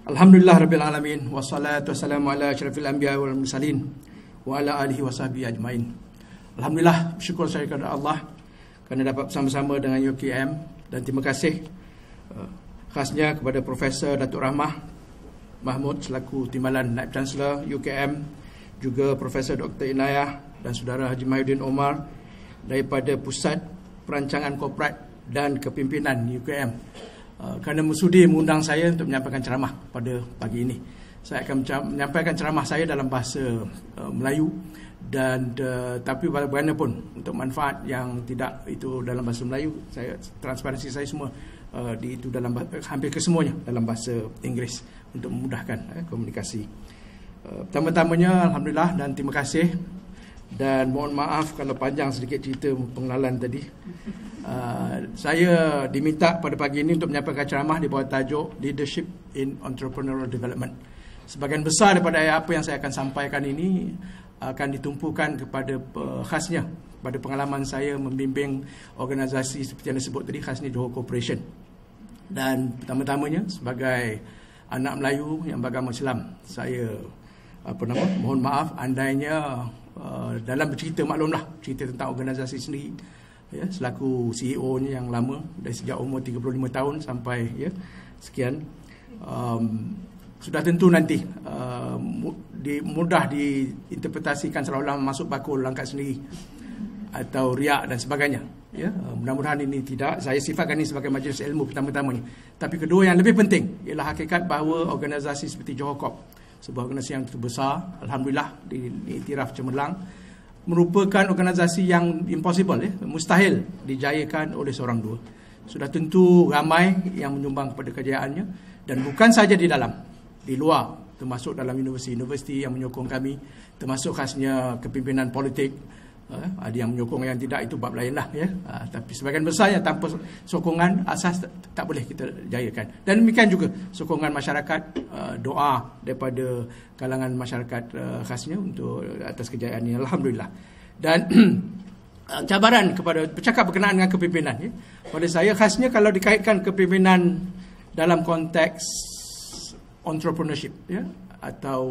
Alhamdulillah Rabbil Alamin. Wassalatu wassalamu ala asyrafil anbiya wal mursalin wa ala alihi wa sahbihi ajmain. Alhamdulillah, syukur saya kepada Allah kerana dapat bersama-sama dengan UKM, dan terima kasih khasnya kepada Profesor Datuk Rahmah Mahmud selaku Timbalan Naib Chancellor UKM, juga Profesor Dr. Inayah dan Saudara Haji Mahyudin Omar daripada Pusat Perancangan Korporat dan Kepimpinan UKM kerana sudi mengundang saya untuk menyampaikan ceramah pada pagi ini. Saya akan menyampaikan ceramah saya dalam bahasa Melayu, dan tapi bagaimanapun untuk manfaat yang tidak itu dalam bahasa Melayu, saya transparansi saya semua itu dalam hampir kesemuanya dalam bahasa Inggeris untuk memudahkan komunikasi. Pertama-tamanya alhamdulillah dan terima kasih, dan mohon maaf kalau panjang sedikit cerita pengenalan tadi. Saya diminta pada pagi ini untuk menyampaikan ceramah di bawah tajuk Leadership in Entrepreneurial Development. Sebahagian besar daripada apa yang saya akan sampaikan ini akan ditumpukan kepada khasnya pada pengalaman saya membimbing organisasi seperti yang disebut tadi, khasnya Johor Corporation. Dan pertama-tamanya sebagai anak Melayu yang beragama Islam, saya mohon maaf andainya dalam bercerita, maklumlah cerita tentang organisasi sendiri, ya, selaku CEO-nya yang lama dari sejak umur 35 tahun sampai sekian, sudah tentu nanti mudah diinterpretasikan seolah-olah masuk bakul langkat sendiri atau riak dan sebagainya. Ya, mudah-mudahan ini tidak. Saya sifatkan ini sebagai majlis ilmu pertama-tamanya. Tapi kedua yang lebih penting ialah hakikat bahawa organisasi seperti Johor Corp, sebuah organisasi yang terbesar, alhamdulillah diiktiraf cemerlang, merupakan organisasi yang impossible, mustahil dijayakan oleh seorang dua. Sudah tentu ramai yang menyumbang kepada kejayaannya, dan bukan saja di dalam, di luar, termasuk dalam universiti-universiti yang menyokong kami, termasuk khasnya kepimpinan politik. Ada yang menyokong, yang tidak, itu bab lain lah, ya. Tapi sebagian besarnya tanpa sokongan asas tak boleh kita jayakan. Dan demikian juga sokongan masyarakat, doa daripada kalangan masyarakat khasnya untuk atas kejayaan ini, alhamdulillah. Dan cabaran kepada bercakap berkenaan dengan kepimpinan, ya. Pada saya khasnya kalau dikaitkan kepimpinan dalam konteks entrepreneurship, ya, atau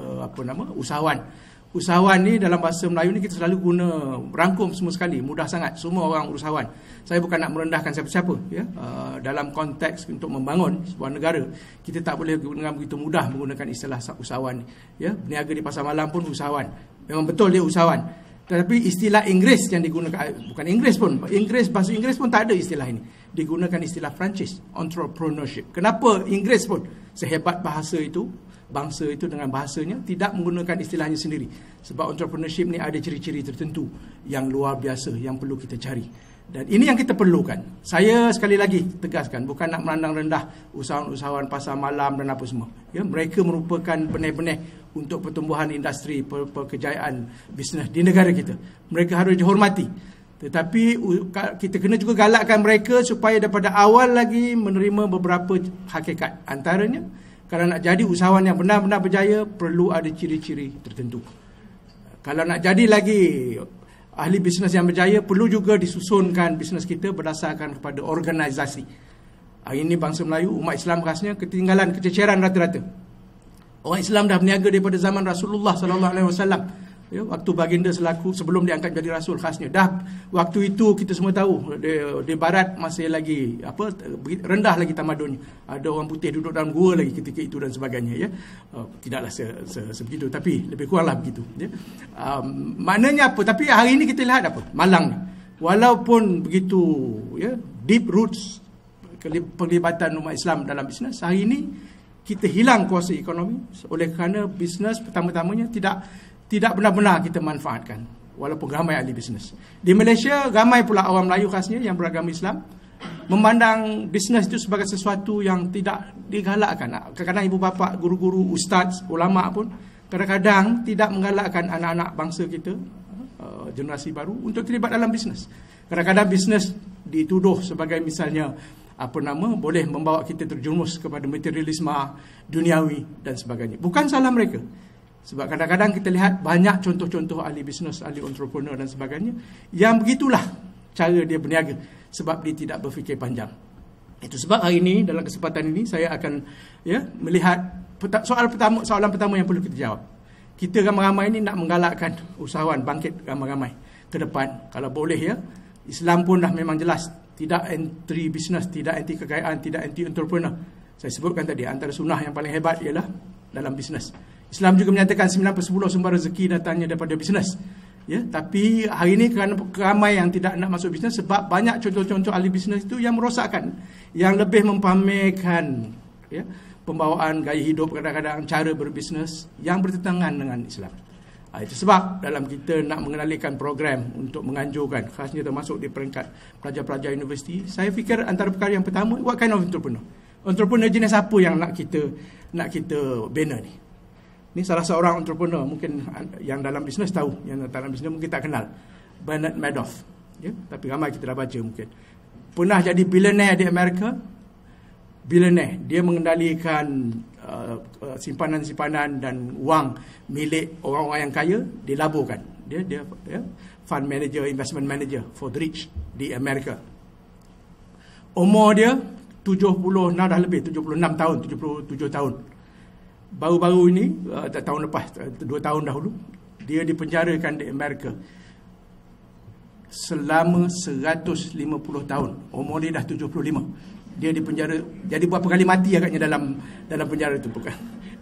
usahawan. Usahawan ni dalam bahasa Melayu ni kita selalu guna rangkum semua sekali, mudah sangat, semua orang usahawan. Saya bukan nak merendahkan siapa-siapa, ya. Dalam konteks untuk membangun sebuah negara, kita tak boleh dengan begitu mudah menggunakan istilah usahawan, ya. Berniaga di pasar malam pun usahawan, memang betul dia usahawan. Tetapi istilah Inggeris yang digunakan, bukan Inggeris pun, bahasa Inggeris pun tak ada istilah ini. Digunakan istilah Perancis, entrepreneurship. Kenapa Inggeris pun sehebat bahasa itu, bangsa itu dengan bahasanya, tidak menggunakan istilahnya sendiri? Sebab entrepreneurship ni ada ciri-ciri tertentu yang luar biasa yang perlu kita cari. Dan ini yang kita perlukan. Saya sekali lagi tegaskan, bukan nak memandang rendah usahawan-usahawan pasar malam dan apa semua. Ya, mereka merupakan benih-benih untuk pertumbuhan industri, perkejayaan bisnes di negara kita. Mereka harus dihormati. Tetapi kita kena juga galakkan mereka supaya daripada awal lagi menerima beberapa hakikat. Antaranya, kalau nak jadi usahawan yang benar-benar berjaya, perlu ada ciri-ciri tertentu. Kalau nak jadi lagi ahli bisnes yang berjaya, perlu juga disusunkan bisnes kita berdasarkan kepada organisasi. Hari ini bangsa Melayu, umat Islam khasnya, ketinggalan, kececeran rata-rata. Orang Islam dah berniaga daripada zaman Rasulullah SAW. Ya, waktu baginda sebelum diangkat jadi rasul khasnya. Dah waktu itu kita semua tahu di barat masih lagi rendah lagi tamadunnya. Ada orang putih duduk dalam gua lagi ketika itu dan sebagainya, ya. Tidaklah sebegitu, tapi lebih kuranglah begitu, ya. Maknanya apa? Tapi hari ini kita lihat apa? Malang ni. Walaupun begitu, ya, deep roots pelibatan umat Islam dalam bisnes, hari ini kita hilang kuasa ekonomi oleh kerana bisnes pertama-tamanya tidak benar-benar kita manfaatkan, walaupun ramai ahli bisnes. Di Malaysia, ramai pula orang Melayu khasnya yang beragama Islam memandang bisnes itu sebagai sesuatu yang tidak digalakkan. Kadang-kadang ibu bapa, guru-guru, ustaz, ulama pun kadang-kadang tidak menggalakkan anak-anak bangsa kita, generasi baru, untuk terlibat dalam bisnes. Kadang-kadang bisnes dituduh sebagai misalnya boleh membawa kita terjerumus kepada materialisme duniawi dan sebagainya. Bukan salah mereka. Sebab kadang-kadang kita lihat banyak contoh-contoh ahli bisnes, ahli entrepreneur dan sebagainya yang begitulah cara dia berniaga, sebab dia tidak berfikir panjang. Itu sebab hari ini dalam kesempatan ini saya akan melihat soalan pertama yang perlu kita jawab. Kita ramai-ramai ini nak menggalakkan usahawan bangkit ramai-ramai ke depan. Kalau boleh Islam pun dah memang jelas, tidak anti bisnes, tidak anti kekayaan, tidak anti entrepreneur. Saya sebutkan tadi antara sunnah yang paling hebat ialah dalam bisnes. Islam juga menyatakan 9/10 sumber rezeki datangnya daripada bisnes. Tapi hari ini kerana ramai yang tidak nak masuk bisnes sebab banyak contoh-contoh ahli bisnes itu yang merosakkan, yang lebih mempamerkan pembawaan gaya hidup, kadang-kadang cara berbisnes yang bertentangan dengan Islam. Itu sebab dalam kita nak mengenalikan program untuk menganjurkan, khasnya termasuk di peringkat pelajar-pelajar universiti, saya fikir antara perkara yang pertama, what kind of entrepreneur? Entrepreneur jenis apa yang nak kita bina ni? Ini salah seorang entrepreneur mungkin yang dalam bisnes tahu, yang dalam bisnes mungkin tak kenal, Bernard Madoff. Tapi ramai kita dah baca mungkin. Pernah jadi billionaire di Amerika. Billionaire, dia mengendalikan simpanan-simpanan dan wang milik orang-orang yang kaya, dilaburkan. Dia fund manager, investment manager for the rich di Amerika. Umur dia 76 tahun, 77 tahun. Baru-baru ini, tahun lepas, 2 tahun dahulu, dia dipenjarakan di Amerika selama 150 tahun. Umur dia dah 75. Dia dipenjara, jadi berapa kali mati agaknya dalam penjara itu, bukan?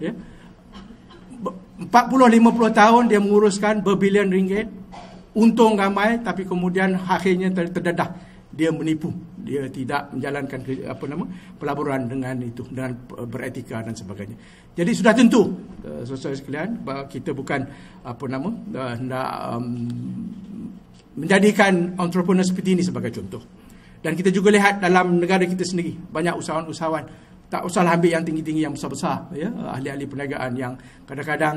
40-50 tahun dia menguruskan berbilion ringgit, untung ramai, tapi kemudian akhirnya terdedah. Dia menipu, dia tidak menjalankan pelaburan dengan beretika dan sebagainya. Jadi sudah tentu, saudara sekalian, kita bukan nak menjadikan entrepreneur seperti ini sebagai contoh. Dan kita juga lihat dalam negara kita sendiri, banyak usahawan-usahawan, tak usahlah ambil yang tinggi-tinggi, yang besar-besar, ahli-ahli perniagaan yang kadang-kadang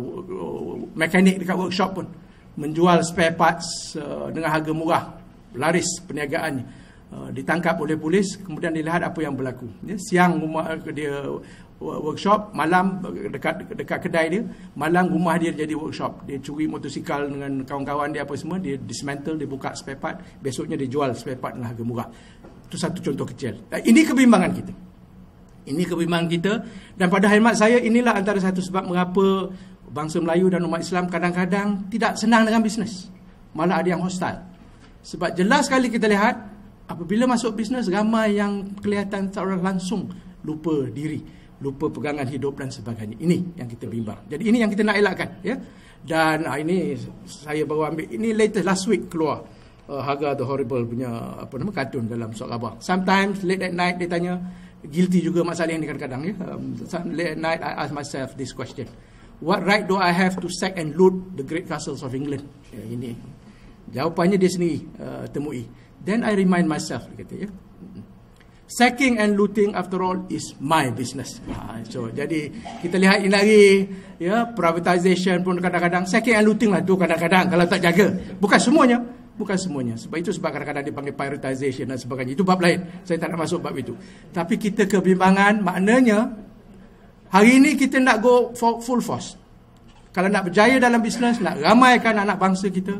mekanik dekat workshop pun menjual spare parts dengan harga murah, laris perniagaannya. Ditangkap oleh polis, kemudian dilihat apa yang berlaku. Siang rumah dia workshop, malam dekat kedai dia, malam rumah dia jadi workshop. Dia curi motosikal dengan kawan-kawan dia apa semua, dia dismantle, dia buka spare part, besoknya dia jual spare part dengan harga murah. Itu satu contoh kecil. Ini kebimbangan kita. Ini kebimbangan kita, dan pada khidmat saya inilah antara satu sebab mengapa bangsa Melayu dan umat Islam kadang-kadang tidak senang dengan bisnes. Malah ada yang hostile. Sebab jelas sekali kita lihat, apabila masuk bisnes, ramai yang kelihatan secara langsung lupa diri, lupa pegangan hidup dan sebagainya. Ini yang kita bimbang. Jadi ini yang kita nak elakkan. Dan ini saya baru ambil, ini latest last week keluar Haga the Horrible punya kartun dalam surat khabar. Sometimes late at night dia tanya, guilty juga Mak Saleh ni kadang-kadang. Late at night I ask myself this question. What right do I have to sack and loot the great castles of England? Ini jawapannya dia sendiri temui. Then I remind myself, dia kata, sacking and looting after all is my business. So jadi kita lihat ini lagi, privatization pun kadang-kadang, sacking and looting lah tu kadang-kadang kalau tak jaga. Bukan semuanya. Sebab itu sebab kadang-kadang dipanggil privatization dan sebagainya. Itu bab lain. Saya tak nak masuk bab itu. Tapi kita kebimbangan, maknanya hari ini kita nak go for full force. Kalau nak berjaya dalam bisnes, nak ramaikan anak bangsa kita,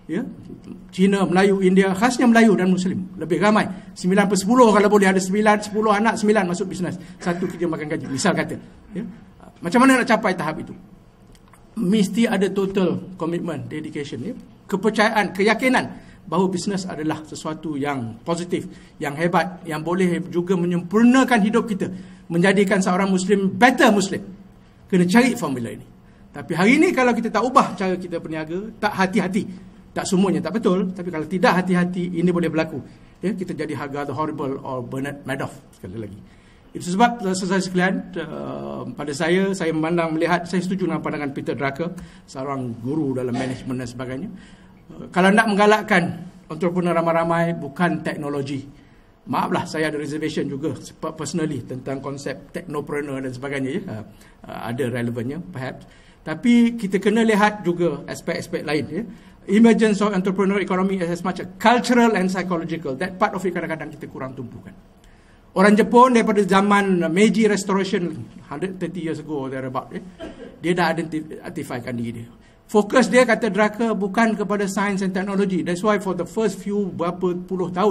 Cina, Melayu, India, khasnya Melayu dan Muslim, lebih ramai. 9/10 kalau boleh, ada 10 anak, 9 masuk bisnes, 1 kerja makan gaji, misal kata. Macam mana nak capai tahap itu? Mesti ada total commitment, dedication, kepercayaan, keyakinan bahawa bisnes adalah sesuatu yang positif, yang hebat, yang boleh juga menyempurnakan hidup kita, menjadikan seorang Muslim better Muslim. Kena cari formula ini. Tapi hari ini kalau kita tak ubah cara kita berniaga, tak hati-hati, tak semuanya tak betul, tapi kalau tidak hati-hati, ini boleh berlaku. Kita jadi Haga the Horrible or Bernard Madoff sekali lagi. Itu sebab saudara sekalian, pada saya memandang, melihat, saya setuju dengan pandangan Peter Drucker, seorang guru dalam management dan sebagainya. Kalau nak menggalakkan entrepreneur ramai-ramai, bukan teknologi. Maaflah, saya ada reservation juga personally tentang konsep technopreneur dan sebagainya. Ada relevannya perhaps. Tapi kita kena lihat juga aspek-aspek lain. Emergence of entrepreneurial economy as much a cultural and psychological. That part of it kadang-kadang kita kurang tumpukan. Orang Jepun daripada zaman Meiji Restoration 130 years ago thereabout, dia dah identifikan diri dia. Fokus dia, kata Drucker, bukan kepada science and technology. That's why for the first few berapa puluh tahun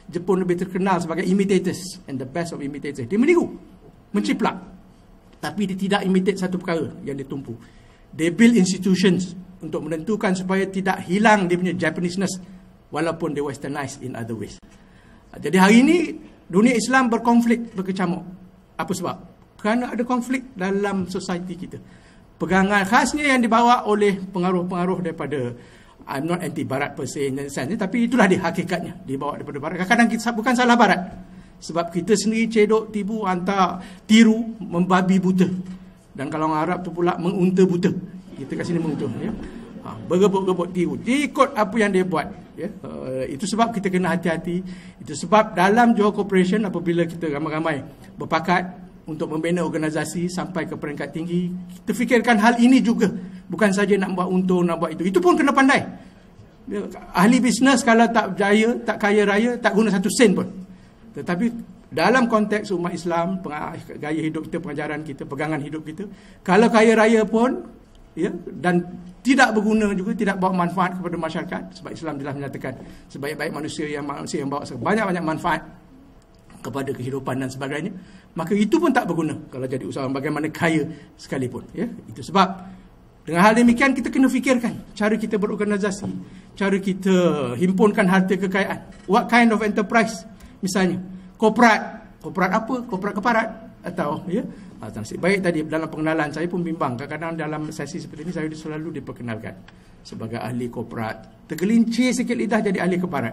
Jepun lebih terkenal sebagai imitators, and the best of imitators. Dia meniru, menciplak, tapi dia tidak imitate satu perkara yang dia tumpu. They build institutions untuk menentukan supaya tidak hilang dia punya Japanese-ness, walaupun dia westernized in other ways. Jadi hari ini dunia Islam berkonflik, berkecamuk. Apa sebab? Kerana ada konflik dalam society kita. Pegangan khasnya yang dibawa oleh pengaruh-pengaruh daripada, I'm not anti barat per se, tapi itulah dia hakikatnya, dibawa daripada barat. Kadang-kadang kita bukan salah barat, sebab kita sendiri cedok, tipu, hantar, tiru, membabi buta. Dan kalau orang Arab tu pula mengunta buta. Kita kat sini mengunta, ya. Bergebuk-gebuk tiru, dia ikut apa yang dia buat, ya. Itu sebab kita kena hati-hati. Itu sebab dalam Johor Corporation, apabila kita ramai-ramai berpakat untuk membina organisasi sampai ke peringkat tinggi, kita fikirkan hal ini juga. Bukan saja nak buat untung, nak buat itu. Itu pun kena pandai. Ahli bisnes kalau tak berjaya, tak kaya raya, tak guna satu sen pun. Tetapi dalam konteks umat Islam, gaya hidup kita, pengajaran kita, pegangan hidup kita, kalau kaya raya pun, ya, dan tidak berguna juga, tidak bawa manfaat kepada masyarakat, sebab Islam telah menyatakan sebaik-baik manusia yang bawa sebanyak-banyak manfaat kepada kehidupan dan sebagainya, maka itu pun tak berguna kalau jadi usahawan bagaimana kaya sekalipun, ya. Itu sebab dengan hal demikian kita kena fikirkan cara kita berorganisasi, cara kita himpunkan harta kekayaan. What kind of enterprise? Misalnya korporat apa? Korporat keparat atau, ya. Nasib baik tadi dalam pengenalan saya pun bimbang, kadang-kadang dalam sesi seperti ini saya selalu diperkenalkan sebagai ahli korporat. Tergelincir sikit lidah jadi ahli keparat.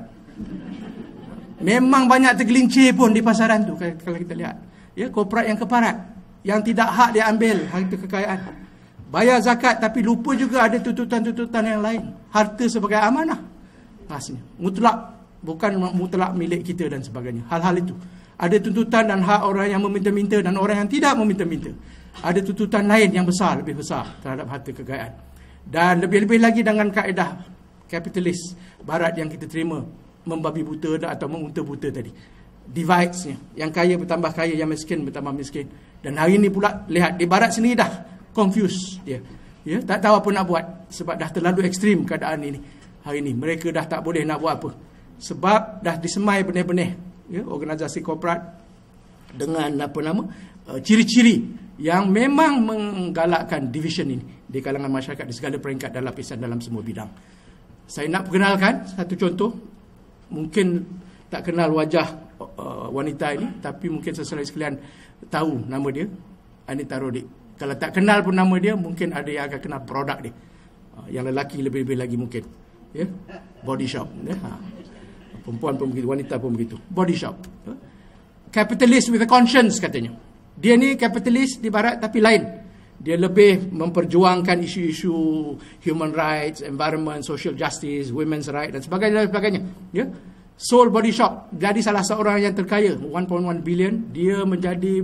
Memang banyak tergelincir pun di pasaran tu kalau kita lihat. Ya, korporat yang keparat, yang tidak hak dia ambil harta kekayaan. Bayar zakat tapi lupa juga ada tuntutan-tuntutan yang lain. Harta sebagai amanah. Rasanya mutlak, bukan mutlak milik kita dan sebagainya. Hal-hal itu. Ada tuntutan dan hak orang yang meminta-minta dan orang yang tidak meminta-minta. Ada tuntutan lain yang besar, lebih besar terhadap harta kekayaan. Dan lebih-lebih lagi dengan kaedah kapitalis barat yang kita terima, membabi buta atau mengunta buta tadi. Divides-nya. Yang kaya bertambah kaya, yang miskin bertambah miskin. Dan hari ini pula, lihat, di barat sendiri dah confused dia. Ya, tak tahu apa nak buat. Sebab dah terlalu ekstrim keadaan ini. Hari ini, mereka dah tak boleh nak buat apa. Sebab dah disemai benih-benih, ya, organisasi korporat dengan ciri-ciri yang memang menggalakkan division ini di kalangan masyarakat di segala peringkat dan lapisan dalam semua bidang. Saya nak perkenalkan satu contoh. Mungkin tak kenal wajah wanita ini, tapi mungkin sesaudara sekalian tahu nama dia, Anita Rodik. Kalau tak kenal pun nama dia, mungkin ada yang akan kenal produk dia. Yang lelaki lebih-lebih lagi mungkin, ya, Body Shop, ya. Perempuan pun begitu, wanita pun begitu. Body Shop, capitalist with a conscience katanya. Dia ni capitalist di barat tapi lain. Dia lebih memperjuangkan isu-isu human rights, environment, social justice, women's rights dan sebagainya. Ya. Soul Body Shop jadi salah seorang yang terkaya, 1.1 billion. Dia menjadi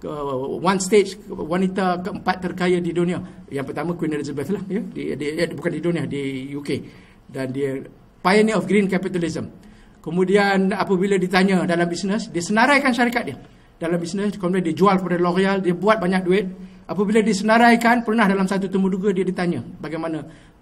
one stage wanita keempat terkaya di dunia. Yang pertama Queen Elizabeth lah, ya. Dia bukan di dunia, di UK. Dan dia pioneer of green capitalism. Kemudian apabila ditanya dalam bisnes, dia senaraikan syarikat dia. Dalam bisnes, kemudian dia jual kepada L'Oreal, dia buat banyak duit. Apabila disenaraikan, pernah dalam satu temuduga dia ditanya bagaimana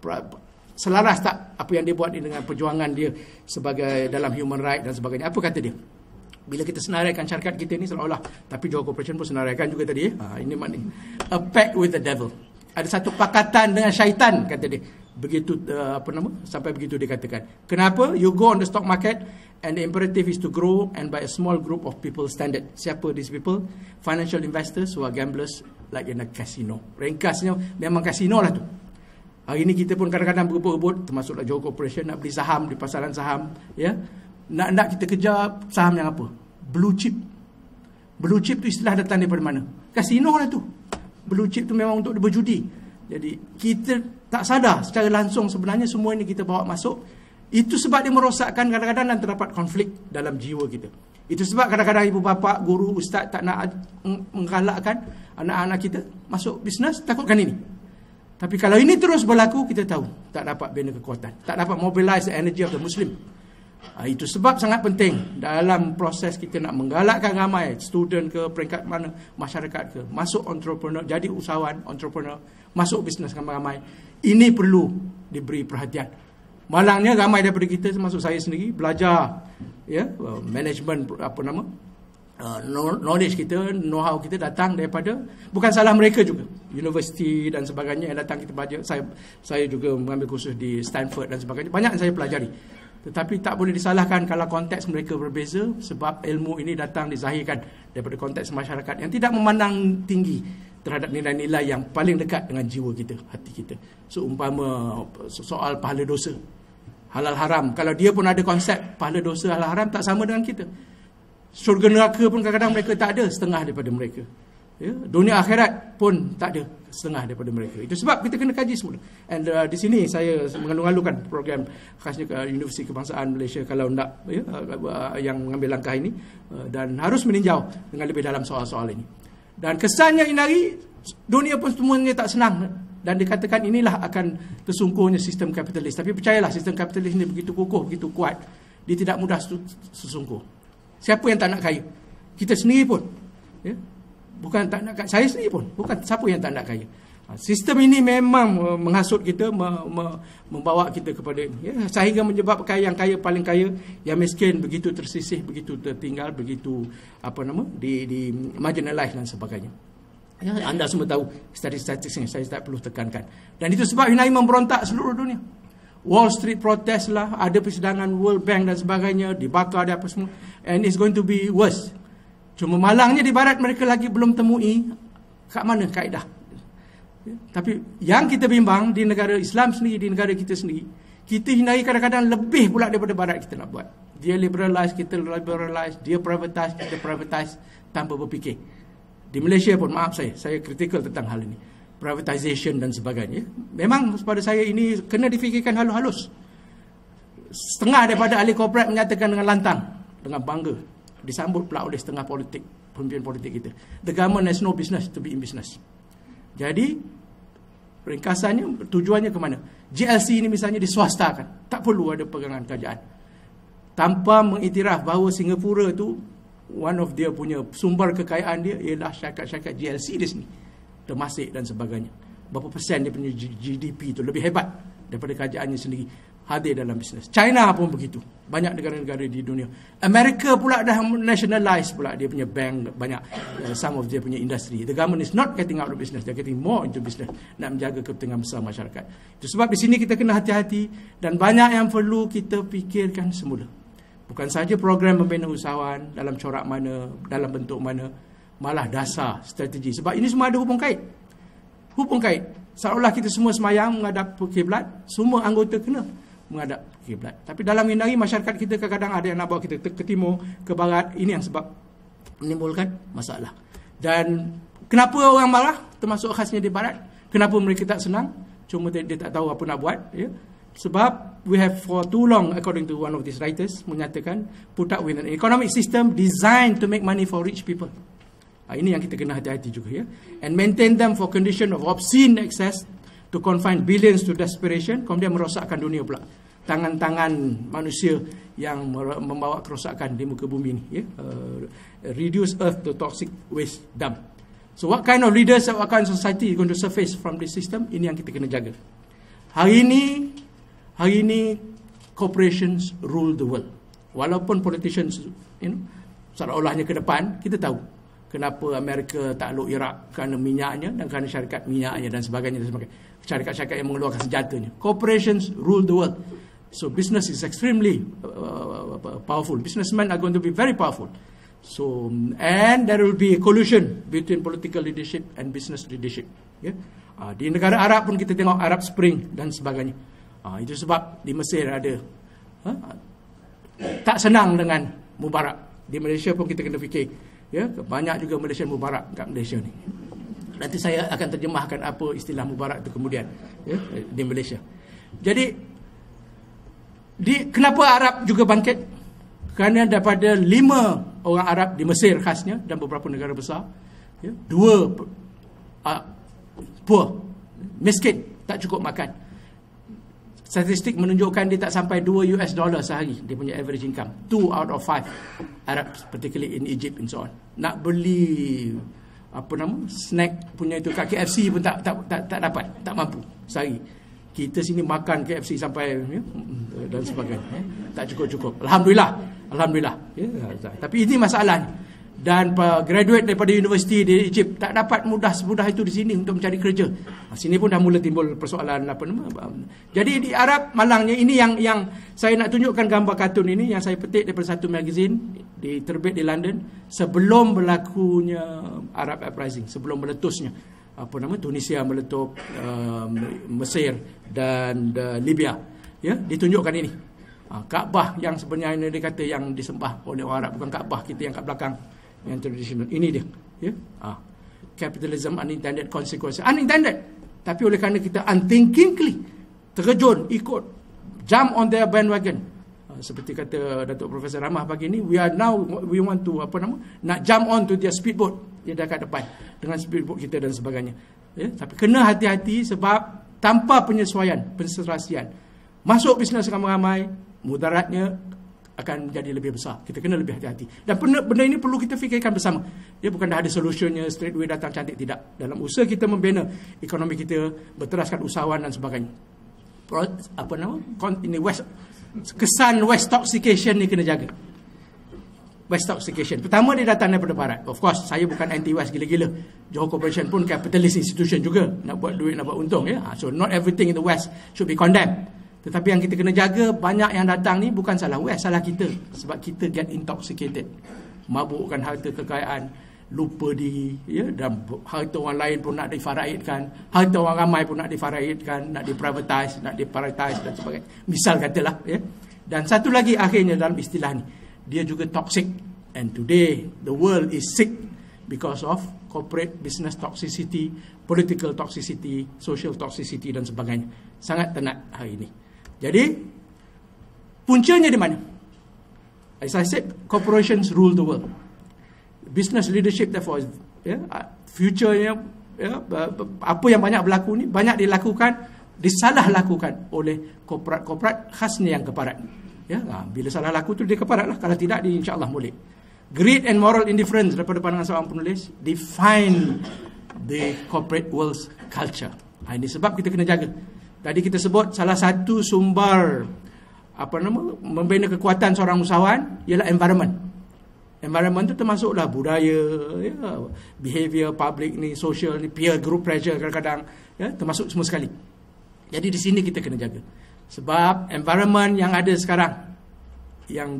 selaras tak apa yang dia buat ini dengan perjuangan dia sebagai dalam human right dan sebagainya. Apa kata dia? Bila kita senaraikan syarikat kita ni seolah-olah, tapi Johor Corporation pun senaraikan juga tadi. Ini maknanya a pact with the devil. Ada satu pakatan dengan syaitan, kata dia. Begitu sampai begitu dikatakan. Kenapa? You go on the stock market and the imperative is to grow and by a small group of people standard. Siapa these people? Financial investors who are gamblers like in a casino. Ringkasnya memang kasino lah tu. Hari ini kita pun kadang-kadang berebut-rebut, termasuklah Johor Corporation, nak beli saham di pasaran saham, ya. Nak kita kejar saham yang apa? Blue chip. Blue chip tu istilah datang daripada mana? Kasino lah tu. Blue chip tu memang untuk berjudi. Jadi kita tak sadar secara langsung sebenarnya semua ini kita bawa masuk. Itu sebab dia merosakkan, kadang-kadang dan terdapat konflik dalam jiwa kita. Itu sebab kadang-kadang ibu bapa, guru, ustaz tak nak menggalakkan anak-anak kita masuk bisnes, takutkan ini. Tapi kalau ini terus berlaku, kita tahu tak dapat bina kekuatan, tak dapat mobilize the energy of the Muslim. Itu sebab sangat penting dalam proses kita nak menggalakkan ramai student ke peringkat mana, masyarakat ke, masuk entrepreneur, jadi usahawan, entrepreneur, masuk bisnes ramai-ramai. Ini perlu diberi perhatian. Malangnya ramai daripada kita, termasuk saya sendiri, belajar ya, management knowledge kita, know-how kita datang daripada, bukan salah mereka juga, universiti dan sebagainya yang datang kita belajar. Saya juga mengambil kursus di Stanford dan sebagainya, banyak yang saya pelajari. Tetapi tak boleh disalahkan kalau konteks mereka berbeza, sebab ilmu ini datang dizahirkan daripada konteks masyarakat yang tidak memandang tinggi terhadap nilai-nilai yang paling dekat dengan jiwa kita, hati kita. Seumpama soal pahala dosa, halal haram, kalau dia pun ada konsep pahala dosa halal haram, tak sama dengan kita. Syurga neraka pun kadang-kadang mereka tak ada, setengah daripada mereka. Ya, dunia akhirat pun tak ada, setengah daripada mereka. Itu sebab kita kena kaji semula. And di sini saya mengalu-alukan program khasnya Universiti Kebangsaan Malaysia kalau nak, ya, yang mengambil langkah ini, dan harus meninjau dengan lebih dalam soal-soal ini. Dan kesannya ini hari dunia pun semuanya tak senang, dan dikatakan inilah akan tersungkurnya sistem kapitalis. Tapi percayalah, sistem kapitalis ini begitu kukuh, begitu kuat, dia tidak mudah tersungkur. Siapa yang tak nak kaya? Kita sendiri pun, ya? Bukan tak nak kaya, saya sendiri pun, bukan siapa yang tak nak kaya. Sistem ini memang menghasut kita, membawa kita kepada, ya, sehingga menyebabkan yang kaya paling kaya, yang miskin begitu tersisih, begitu tertinggal, begitu di marginalize dan sebagainya. Ya, anda semua tahu statistik-statistiknya, saya tak perlu tekankan. Dan itu sebab ini memberontak seluruh dunia. Wall Street protest lah, ada persidangan World Bank dan sebagainya, dibakar dan apa semua, and it's going to be worse. Cuma malangnya di barat mereka lagi belum temui kat mana kaedah. Ya, tapi yang kita bimbang di negara Islam sendiri, di negara kita sendiri, kita hindari kadang-kadang lebih pula daripada barat kita nak buat. Dia liberalize, kita liberalize, dia privatize, kita privatize tanpa berfikir. Di Malaysia pun, maaf saya kritikal tentang hal ini, privatization dan sebagainya. Memang pada saya ini kena difikirkan halus-halus. Setengah daripada ahli korporat menyatakan dengan lantang, dengan bangga, disambut pula oleh setengah pemimpin politik kita. The government has no business to be in business. Jadi ringkasannya, tujuannya ke mana? GLC ini misalnya diswastakan, tak perlu ada pegangan kerajaan, tanpa mengiktiraf bahawa Singapura tu one of dia punya sumber kekayaan dia ialah syarikat-syarikat GLC di sini, Temasek dan sebagainya. Berapa persen dia punya GDP itu lebih hebat daripada kerajaannya sendiri hadir dalam bisnes. China pun begitu. Banyak negara-negara di dunia. Amerika pula dah nationalize pula dia punya bank, banyak some of dia punya industri. The government is not getting out of business, they're getting more into business, nak menjaga kepentingan besar masyarakat. Itu sebab di sini kita kena hati-hati dan banyak yang perlu kita fikirkan semula. Bukan saja program membina usahawan dalam corak mana, dalam bentuk mana, malah dasar, strategi. Sebab ini semua ada hubung kait. Hubung kait. Seolah kita semua semayang menghadap kiblat, semua anggota kena menghadap kiblat. Tapi dalam hindari masyarakat kita kadang-kadang ada yang nak bawa kita ke timur, ke barat. Ini yang sebab menimbulkan masalah. Dan kenapa orang marah, termasuk khasnya di barat? Kenapa mereka tak senang? Cuma dia tak tahu apa nak buat, ya? Sebab we have for too long, according to one of these writers, menyatakan put up with an economic system designed to make money for rich people. Ini yang kita kena hati-hati juga, ya. And maintain them for condition of obscene excess to confine billions to desperation. Kemudian merosakkan dunia pula. Tangan-tangan manusia yang membawa kerosakan di muka bumi ini, ya. Reduce earth to toxic waste dump. So what kind of leaders, what kind of society is going to surface from this system? Ini yang kita kena jaga. Hari ini corporations rule the world. Walaupun politicians, seolah-olahnya ke depan, kita tahu kenapa Amerika takluk Iraq, kerana minyaknya dan kerana syarikat minyaknya dan sebagainya. Syarikat-syarikat yang mengeluarkan senjatanya. Corporations rule the world. So business is extremely powerful. Businessmen are going to be very powerful. So, and there will be a collusion between political leadership and business leadership. Yeah? Di negara Arab pun kita tengok Arab Spring dan sebagainya. Itu sebab di Mesir ada tak senang dengan Mubarak. Di Malaysia pun kita kena fikir, ya, banyak juga Malaysia Mubarak kat Malaysia ni. Nanti saya akan terjemahkan apa istilah Mubarak itu kemudian, ya, di Malaysia. Jadi kenapa Arab juga bangkit? Kerana daripada 5 orang Arab di Mesir khasnya dan beberapa negara besar, ya, 2 poor, miskin, tak cukup makan. Statistik menunjukkan dia tak sampai $2 sehari, dia punya average income. 2 out of 5 Arabs, particularly in Egypt and so on. Nak beli snack punya itu kat KFC pun tak dapat, tak mampu sehari. Kita sini makan KFC sampai, ya, dan sebagainya, ya, tak cukup-cukup. Alhamdulillah Alhamdulillah. Ya, tapi ini masalah ni. Dan graduate daripada universiti di Egypt tak dapat semudah itu di sini untuk mencari kerja. Sini pun dah mula timbul persoalan Jadi di Arab malangnya ini yang saya nak tunjukkan gambar kartun ini yang saya petik daripada satu magazine diterbit di London sebelum berlakunya Arab Uprising, sebelum meletusnya Tunisia meletup, Mesir dan Libya. Ya, ditunjukkan ini. Kaabah yang sebenarnya dia kata yang disembah oleh orang Arab, bukan Kaabah kita yang kat belakang yang tradisional. Ini dia, ya. Capitalism unintended consequences. Unintended. Tapi oleh kerana kita unthinkingly terjun, ikut, jump on their bandwagon. Seperti kata Datuk Profesor Rahmah pagi ni, we want to nak jump on to their speedboat. Dia dah kat depan dengan speedboat kita dan sebagainya. Ya, tapi kena hati-hati sebab tanpa penyesuaian, penserasian, masuk bisnes ramai-ramai, mudaratnya akan menjadi lebih besar. Kita kena lebih hati-hati. Dan benda ini perlu kita fikirkan bersama. Dia bukan dah ada solutionnya, straight away datang cantik, tidak. Dalam usaha kita membina ekonomi kita, berteraskan usahawan dan sebagainya. Ini kesan West toxication ni kena jaga. West toxication. Pertama dia datang daripada barat. Of course, saya bukan anti-West gila-gila. Johor Corporation pun capitalist institution juga. Nak buat duit, nak buat untung. Ya? So not everything in the West should be condemned. Tetapi yang kita kena jaga, banyak yang datang ni bukan salah West, salah kita. Sebab kita get intoxicated. Mabukkan harta kekayaan, lupa diri, ya? Dan harta orang lain pun nak difaraidkan, harta orang ramai pun nak difaraidkan, nak diprivatize, nak diprioritize dan sebagainya. Misal katalah. Ya? Dan satu lagi akhirnya dalam istilah ni, dia juga toxic. And today, the world is sick because of corporate business toxicity, political toxicity, social toxicity dan sebagainya. Sangat tenat hari ini. Jadi, puncanya di mana? As I said, corporations rule the world. Business leadership, therefore, future-nya, apa yang banyak berlaku ni, banyak dilakukan, disalah lakukan oleh korporat khasnya yang keparat. Ya, bila salah laku tu dia keparat lah. Kalau tidak, dia insyaAllah boleh. Greed and moral indifference daripada pandangan seorang penulis define the corporate world's culture. Ini sebab kita kena jaga. Tadi kita sebut salah satu sumber membina kekuatan seorang usahawan ialah environment. Environment tu termasuklah budaya, ya, behavior public ni, social ni, peer group pressure kadang-kadang, ya, termasuk semua sekali. Jadi di sini kita kena jaga. Sebab environment yang ada sekarang yang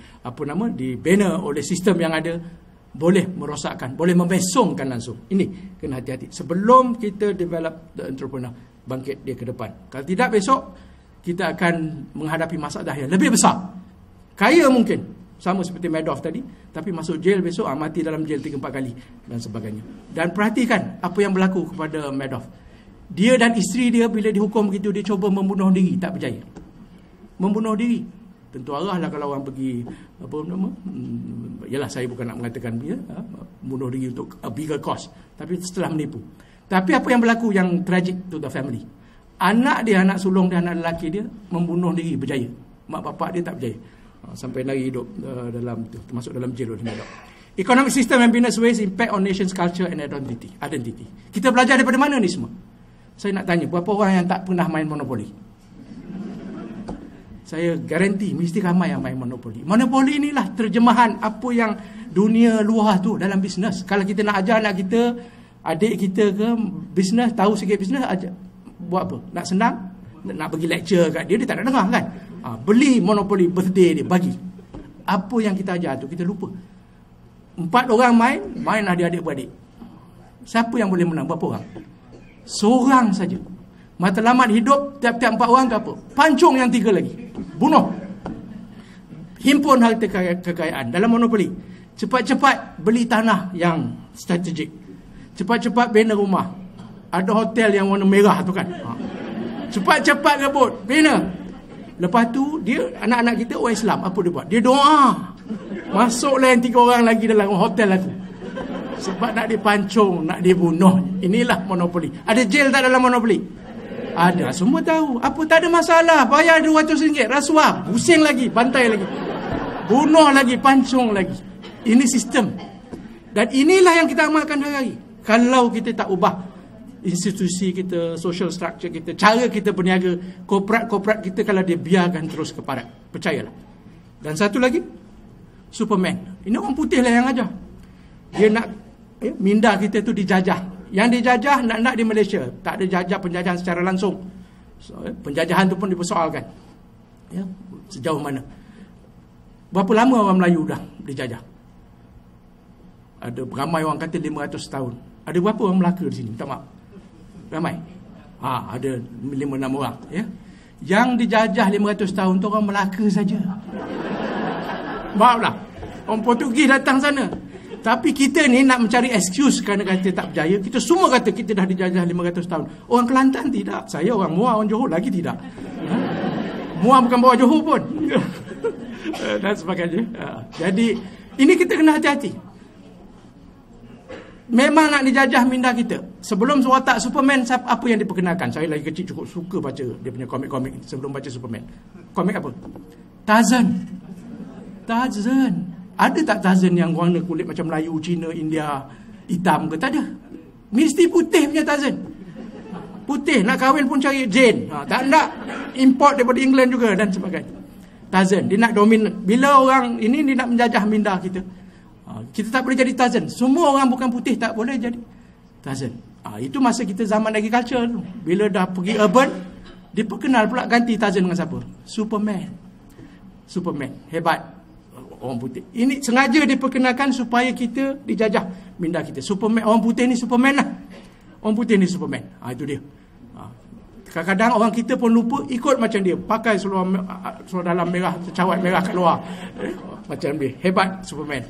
dibina oleh sistem yang ada boleh merosakkan, boleh memesongkan langsung. Ini kena hati-hati. Sebelum kita develop the entrepreneur, bangkit dia ke depan. Kalau tidak, besok kita akan menghadapi masalah yang lebih besar. Kaya mungkin, sama seperti Madoff tadi, tapi masuk jail besok, mati dalam jail 3-4 kali dan sebagainya. Dan perhatikan apa yang berlaku kepada Madoff. Dia dan isteri dia bila dihukum begitu, dia cuba membunuh diri, tak berjaya. Membunuh diri. Tentu arahlah kalau orang pergi yalah, saya bukan nak mengatakan bunuh diri untuk a bigger cause, tapi setelah menipu. Tapi apa yang berlaku yang tragic to the family? Anak dia, anak sulung dia, anak lelaki dia membunuh diri, berjaya. Mak bapak dia tak berjaya. Sampai lagi hidup termasuk dalam jail. Economic system and business ways impact on nation's culture and identity. Kita belajar daripada mana ni semua? Saya nak tanya, berapa orang yang tak pernah main monopoli? Saya garanti mesti ramai yang main monopoli. Monopoli inilah terjemahan apa yang dunia luar tu dalam bisnes. Kalau kita nak ajar anak kita, adik kita ke bisnes, tahu sikit bisnes, ajar. Buat apa? Nak senang? Nak bagi lecture kat dia, dia tak nak dengar kan? Beli monopoli birthday dia, bagi. Apa yang kita ajar tu, kita lupa. 4 orang main adik-adik-beradik. Siapa yang boleh menang? Berapa orang? Seorang saja. Matlamat hidup tiap-tiap 4 orang tu apa? Pancung yang 3 lagi. Bunuh. Himpun harta kekayaan dalam monopoli. Cepat-cepat beli tanah yang strategik. Cepat-cepat bina rumah. Ada hotel yang warna merah tu kan. Cepat-cepat rebut, bina. Lepas tu dia, anak-anak kita orang Islam, apa dia buat? Dia doa. Masuklah yang 3 orang lagi dalam hotel aku. Sebab nak dipancung, nak dibunuh. Inilah monopoli. Ada jail tak dalam monopoli? Ada, semua tahu. Apa, tak ada masalah. Bayar RM200, rasuah. Pusing lagi, bantai lagi. Bunuh lagi, pancung lagi. Ini sistem. Dan inilah yang kita amalkan hari-hari. Kalau kita tak ubah institusi kita, social structure kita, cara kita berniaga, korporat kita, kalau dia biarkan terus keparat. Percayalah. Dan satu lagi, Superman. Ini orang putih lah yang ajar. Dia nak minda kita tu dijajah. Yang dijajah nak di Malaysia. Tak ada penjajahan secara langsung. So, penjajahan tu pun dipersoalkan. Ya, sejauh mana? Berapa lama orang Melayu dah dijajah? Ada ramai orang kata 500 tahun. Ada berapa orang Melaka di sini? Tak maaf. Ramai. Ada 5-6 orang. Ya. Yang dijajah 500 tahun tu orang Melaka saja. Maaflah. Orang Portugis datang sana. Tapi kita ni nak mencari excuse kerana kata tak berjaya. Kita semua kata kita dah dijajah 500 tahun. Orang Kelantan tidak. Saya orang Muar, orang Johor lagi tidak. Muar bukan bawah Johor pun. Dan sebagainya. Jadi ini kita kena hati-hati. Memang nak dijajah minda kita. Sebelum watak Superman, apa yang diperkenalkan? Saya lagi kecil cukup suka baca dia punya komik-komik sebelum baca Superman. Komik apa? Tarzan. Ada tak Tarzan yang warna kulit macam Melayu, Cina, India, hitam ke? Tak ada. Mesti putih punya Tarzan. Putih, nak kahwin pun cari Jane. Tak nak import daripada England juga dan sebagainya. Tarzan, dia nak dominan. Bila orang ini dia nak menjajah minda kita. Kita tak boleh jadi Tarzan. Semua orang bukan putih tak boleh jadi Tarzan. Itu masa kita zaman agriculture tu. Bila dah pergi urban, diperkenal pula ganti Tarzan dengan siapa? Superman. Hebat. Orang putih. Ini sengaja diperkenalkan supaya kita dijajah minda kita. Superman, orang putih ni Superman lah. Orang putih ni Superman. Itu dia. Kadang-kadang orang kita pun lupa ikut macam dia. Pakai seluar dalam merah, cawat merah kat luar. Macam dia. Hebat Superman.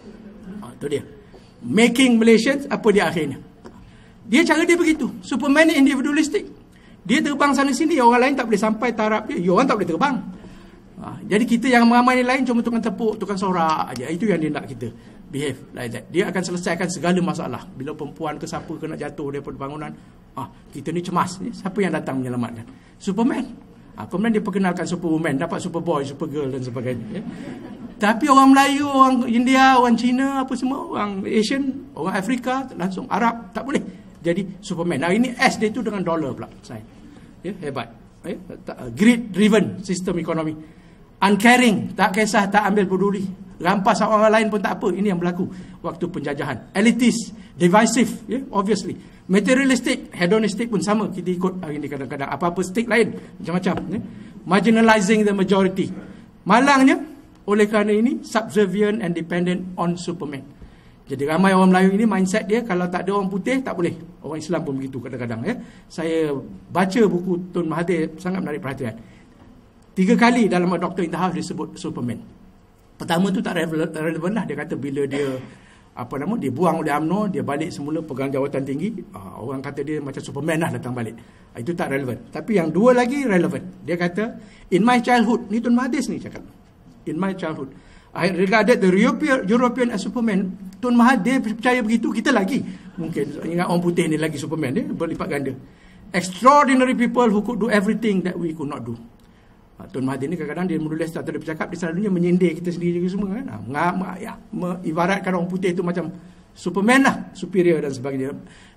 Itu dia. Making Malaysians, apa dia akhirnya? Dia cara dia begitu. Superman ni individualistik. Dia terbang sana sini, orang lain tak boleh sampai taraf dia. Orang tak boleh terbang. Jadi kita yang ramai lain cuma tukang tepuk, tukang sorak aja. Itu yang dia nak kita behave like that. Dia akan selesaikan segala masalah. Bila perempuan ke siapa ke nak jatuh daripada bangunan, kita ni cemas. Siapa yang datang menyelamatkan? Superman. Kemudian dia perkenalkan Superwoman, dapat Superboy, Supergirl dan sebagainya. Tapi orang Melayu, orang India, orang Cina, apa semua, orang Asian, orang Afrika, langsung Arab, tak boleh jadi Superman. Ini S dia tu dengan dolar pula. Hebat. Greed driven sistem ekonomi. Uncaring, tak kisah, tak ambil peduli. Rampas orang lain pun tak apa. Ini yang berlaku waktu penjajahan. Elitist, divisive, obviously. Materialistic, hedonistic pun sama. Kita ikut hari ini kadang-kadang. Apa-apa stick lain, macam-macam. Marginalizing the majority. Malangnya, oleh kerana ini, subservient and dependent on Superman. Jadi ramai orang Melayu ini mindset dia, kalau tak ada orang putih, tak boleh. Orang Islam pun begitu kadang-kadang. Saya baca buku Tun Mahathir, sangat menarik perhatian. 3 kali dalam Dr. in the House disebut Superman. Pertama tu tak relevan lah. Dia kata bila dia dia buang oleh UMNO, dia balik semula pegang jawatan tinggi, orang kata dia macam Superman lah datang balik. Itu tak relevan. Tapi yang 2 lagi relevan. Dia kata, in my childhood, ni Tun Mahathir ni cakap, in my childhood, I regarded the European as Superman. Tun Mahathir percaya begitu, kita lagi. Mungkin ingat orang putih ni lagi Superman, dia berlipat ganda. Extraordinary people who could do everything that we could not do. Tun Mahathir ni kadang-kadang dia menulis atau dia bercakap, dia selalunya menyindir kita sendiri semua kan. Ibaratkan orang putih itu macam Superman lah, superior dan sebagainya.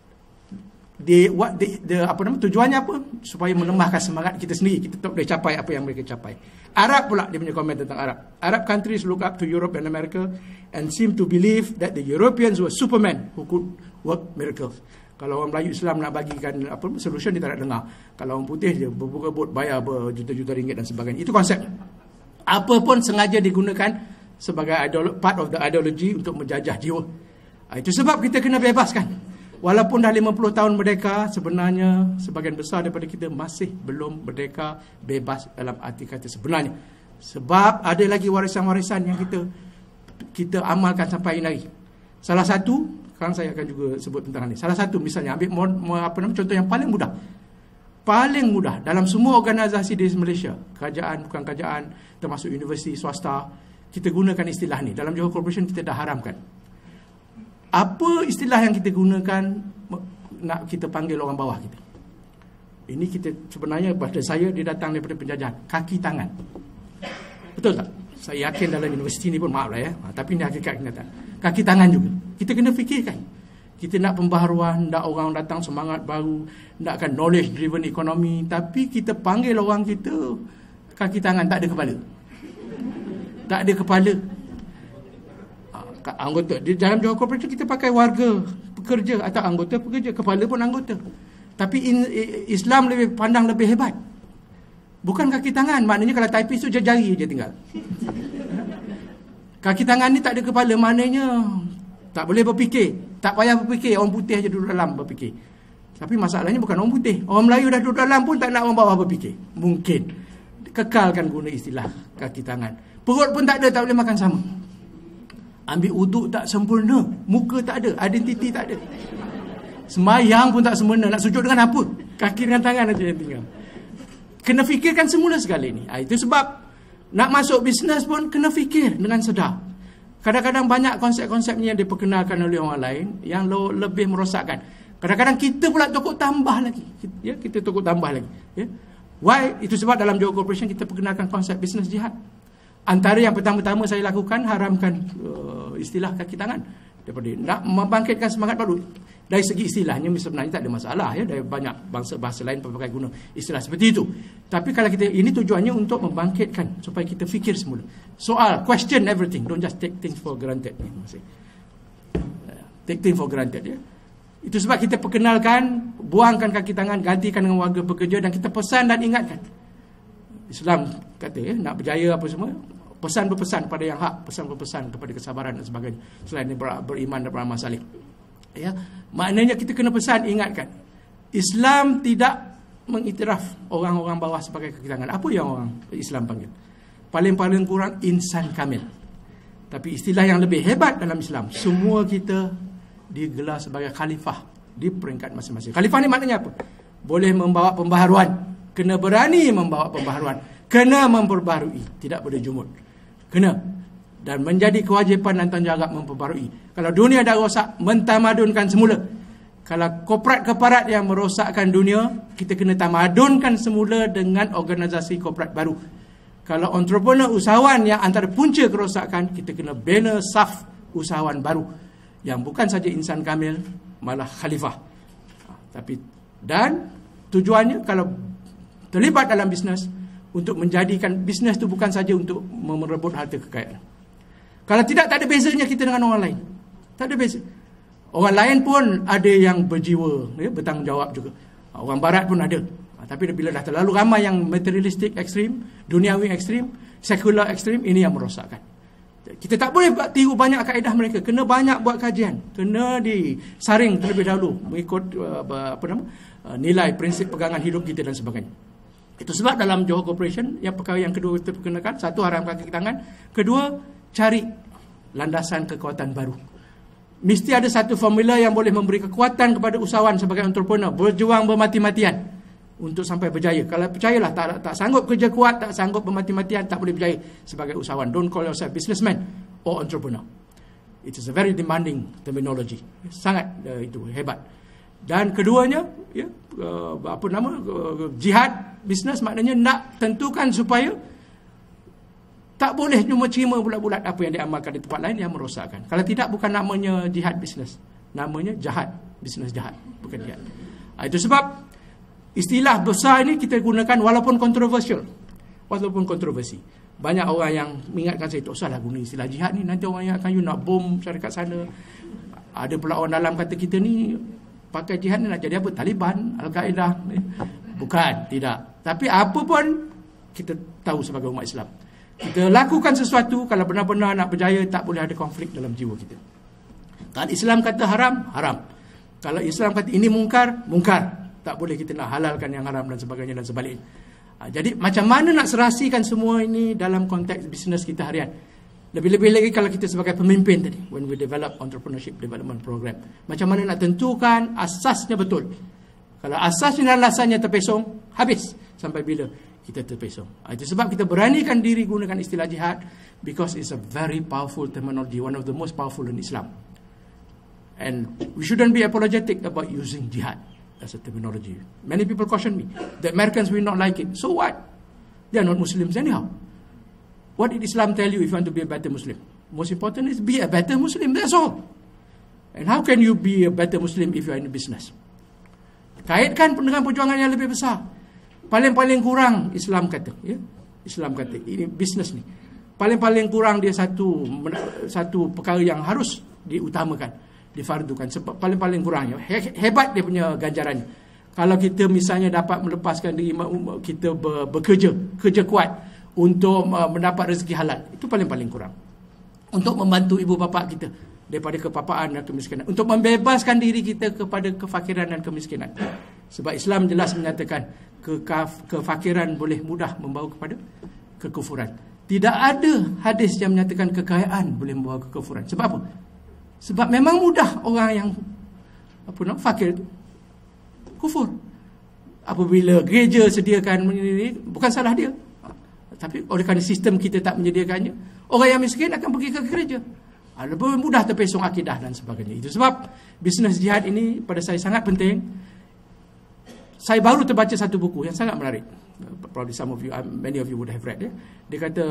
Tujuannya apa? Supaya melemahkan semangat kita sendiri. Kita tak boleh capai apa yang mereka capai. Arab pula dia punya komen tentang Arab. Arab countries look up to Europe and America and seem to believe that the Europeans were Superman who could work miracles. Kalau orang Melayu Islam nak bagikan solution, dia tak nak dengar. Kalau orang putih dia berebut bayar berjuta-juta ringgit dan sebagainya. Itu konsep. Apa pun sengaja digunakan sebagai part of the ideology untuk menjajah jiwa. Itu sebab kita kena bebaskan. Walaupun dah 50 tahun merdeka, sebenarnya sebahagian besar daripada kita masih belum merdeka bebas dalam arti kata sebenarnya. Sebab ada lagi warisan-warisan yang kita amalkan sampai hari. Salah satu, sekarang saya akan juga sebut tentang ini. Salah satu misalnya, ambil contoh yang paling mudah. Paling mudah dalam semua organisasi di Malaysia, kerajaan, bukan kerajaan, termasuk universiti, swasta, kita gunakan istilah ni. Dalam Johor Corporation kita dah haramkan. Apa istilah yang kita gunakan nak kita panggil orang bawah kita? Ini kita sebenarnya pada saya dia datang daripada penjajahan. Kaki tangan. Betul tak? Saya yakin dalam universiti ni pun maaf lah ya. Tapi ini hakikat kenyataan. Kaki tangan juga. Kita kena fikirkan. Kita nak pembaharuan, nak orang datang semangat baru, nakkan knowledge driven economy, tapi kita panggil orang kita kaki tangan, tak ada kepala. Tak ada kepala. Anggota di dalam Johor Corporation kita pakai warga pekerja atau anggota pekerja, kepala pun anggota. Tapi Islam lebih pandang lebih hebat. Bukan kaki tangan, maknanya kalau typist tu jari je tinggal. Kaki tangan ni tak ada kepala, maknanya tak boleh berfikir, tak payah berfikir, orang putih je duduk dalam berfikir. Tapi masalahnya bukan orang putih, orang Melayu dah duduk dalam pun tak nak orang bawah berfikir. Mungkin kekalkan guna istilah kaki tangan. Perut pun tak ada, tak boleh makan sama. Ambil uduk tak sempurna, muka tak ada, identiti tak ada. Semayang pun tak sempurna, nak sujud dengan apa? Kaki dengan tangan aja yang tinggal. Kena fikirkan semula sekali ni. Itu sebab nak masuk bisnes pun kena fikir dengan sedar. Kadang-kadang banyak konsep-konsep ni yang diperkenalkan oleh orang lain yang lebih merosakkan. Kadang-kadang kita pula tokok tambah lagi. Ya, kita tokok tambah lagi. Ya. Why? Itu sebab dalam Johor Corporation kita perkenalkan konsep bisnes jihad. Antara yang pertama-tama saya lakukan, haramkan istilah kaki tangan. Daripada nak membangkitkan semangat baru. Dari segi istilahnya sebenarnya tak ada masalah, ya. Dari banyak bangsa-bangsa lain pakai guna istilah seperti itu. Tapi kalau kita, ini tujuannya untuk membangkitkan supaya kita fikir semula. Soal, question everything, don't just take things for granted. Take things for granted, ya. Itu sebab kita perkenalkan, buangkan kaki tangan, gantikan dengan warga pekerja, dan kita pesan dan ingatkan. Islam kata, ya, nak berjaya apa semua, pesan berpesan pada yang hak, pesan berpesan kepada kesabaran dan sebagainya. Selain beriman dan beramal saleh. Ya, maknanya kita kena pesan, ingatkan. Islam tidak mengiktiraf orang-orang bawah sebagai kaki tangan. Apa yang orang Islam panggil? Paling-paling kurang insan kamil. Tapi istilah yang lebih hebat dalam Islam, semua kita digelar sebagai khalifah di peringkat masing-masing. Khalifah ni maknanya apa? Boleh membawa pembaharuan, kena berani membawa pembaharuan, kena memperbarui, tidak boleh jumud. Kena. Dan menjadi kewajipan dan tanggungjawab memperbarui. Kalau dunia dah rosak, mentamadunkan semula. Kalau korporat-korporat yang merosakkan dunia, kita kena tamadunkan semula dengan organisasi korporat baru. Kalau entrepreneur, usahawan yang antara punca kerosakan, kita kena bina saf usahawan baru. Yang bukan saja insan kamil, malah khalifah. Tapi, dan tujuannya kalau terlibat dalam bisnes, untuk menjadikan bisnes itu bukan saja untuk merebut harta kekayaan. Kalau tidak, tak ada bezanya kita dengan orang lain. Tak ada beza. Orang lain pun ada yang berjiwa, ya, bertanggungjawab juga. Orang barat pun ada. Tapi bila dah terlalu ramai yang materialistik ekstrim, duniawi ekstrim, sekular ekstrim, ini yang merosakkan. Kita tak boleh tiru banyak kaedah mereka. Kena banyak buat kajian. Kena disaring terlebih dahulu mengikut nilai, prinsip pegangan hidup kita dan sebagainya. Itu sebab dalam Johor Corporation, yang perkara yang kedua kita perkenakan, satu, haramkan kaki tangan. Kedua, cari landasan kekuatan baru. Mesti ada satu formula yang boleh memberi kekuatan kepada usahawan sebagai entrepreneur, berjuang bermati-matian untuk sampai berjaya. Kalau percayalah, tak sanggup kerja kuat, tak sanggup bermati-matian, tak boleh berjaya sebagai usahawan. Don't call yourself businessman or entrepreneur. It is a very demanding terminology. Sangat itu hebat. Dan keduanya, ya, jihad bisnes, maknanya nak tentukan supaya tak boleh cuma terima bulat-bulat apa yang diamalkan di tempat lain yang merosakkan. Kalau tidak, bukan namanya jihad bisnes. Namanya jahat. Bisnes jahat. Bukan jihad. Itu sebab istilah besar ini kita gunakan walaupun kontroversial. Walaupun kontroversi. Banyak orang yang mengingatkan saya, tak usahlah guna istilah jihad ni. Nanti orang ingatkan you nak bom syarikat sana. Ada pula orang dalam kata kita ni pakai jihad ni nak jadi apa? Taliban, Al-Qaeda. Bukan, tidak. Tapi apa pun kita tahu sebagai umat Islam. Kita lakukan sesuatu, kalau benar-benar nak berjaya, tak boleh ada konflik dalam jiwa kita. Kalau Islam kata haram, haram. Kalau Islam kata ini mungkar, mungkar. Tak boleh kita nak halalkan yang haram dan sebagainya dan sebaliknya. Jadi macam mana nak serasikan semua ini dalam konteks bisnes kita harian? Lebih-lebih lagi kalau kita sebagai pemimpin tadi, when we develop entrepreneurship development program. Macam mana nak tentukan asasnya betul. Kalau asasnya dan alasannya terpesong, habis. Sampai bila kita terpesong. Itu sebab kita beranikan diri gunakan istilah jihad, because it's a very powerful terminology, one of the most powerful in Islam. And we shouldn't be apologetic about using jihad as a terminology. Many people caution me, the Americans will not like it. So what? They are not Muslims anyhow. What did Islam tell you if you want to be a better Muslim? Most important is be a better Muslim, that's all. And how can you be a better Muslim if you are in business? Kaitkan dengan perjuangan yang lebih besar. Paling-paling kurang Islam kata, ya? Islam kata ini bisnes ni. paling-paling kurang dia satu perkara yang harus diutamakan, difardukan. Sebab paling-paling kurangnya hebat dia punya ganjarannya. Kalau kita misalnya dapat melepaskan diri kita kerja kuat untuk mendapat rezeki halal, itu paling-paling kurang. Untuk membantu ibu bapa kita daripada kepapaan dan kemiskinan, untuk membebaskan diri kita kepada kefakiran dan kemiskinan. Sebab Islam jelas menyatakan kefakiran boleh mudah membawa kepada kekufuran. Tidak ada hadis yang menyatakan kekayaan boleh membawa kekufuran. Sebab apa? Sebab memang mudah orang yang fakir itu kufur. Apabila gereja sediakan ini, bukan salah dia, tapi oleh kerana sistem kita tak menyediakannya, orang yang miskin akan pergi ke gereja. Lebih mudah terpesong akidah dan sebagainya. Itu sebab bisnes jihad ini pada saya sangat penting. Saya baru terbaca satu buku yang sangat menarik. Probably many of you would have read. Dia kata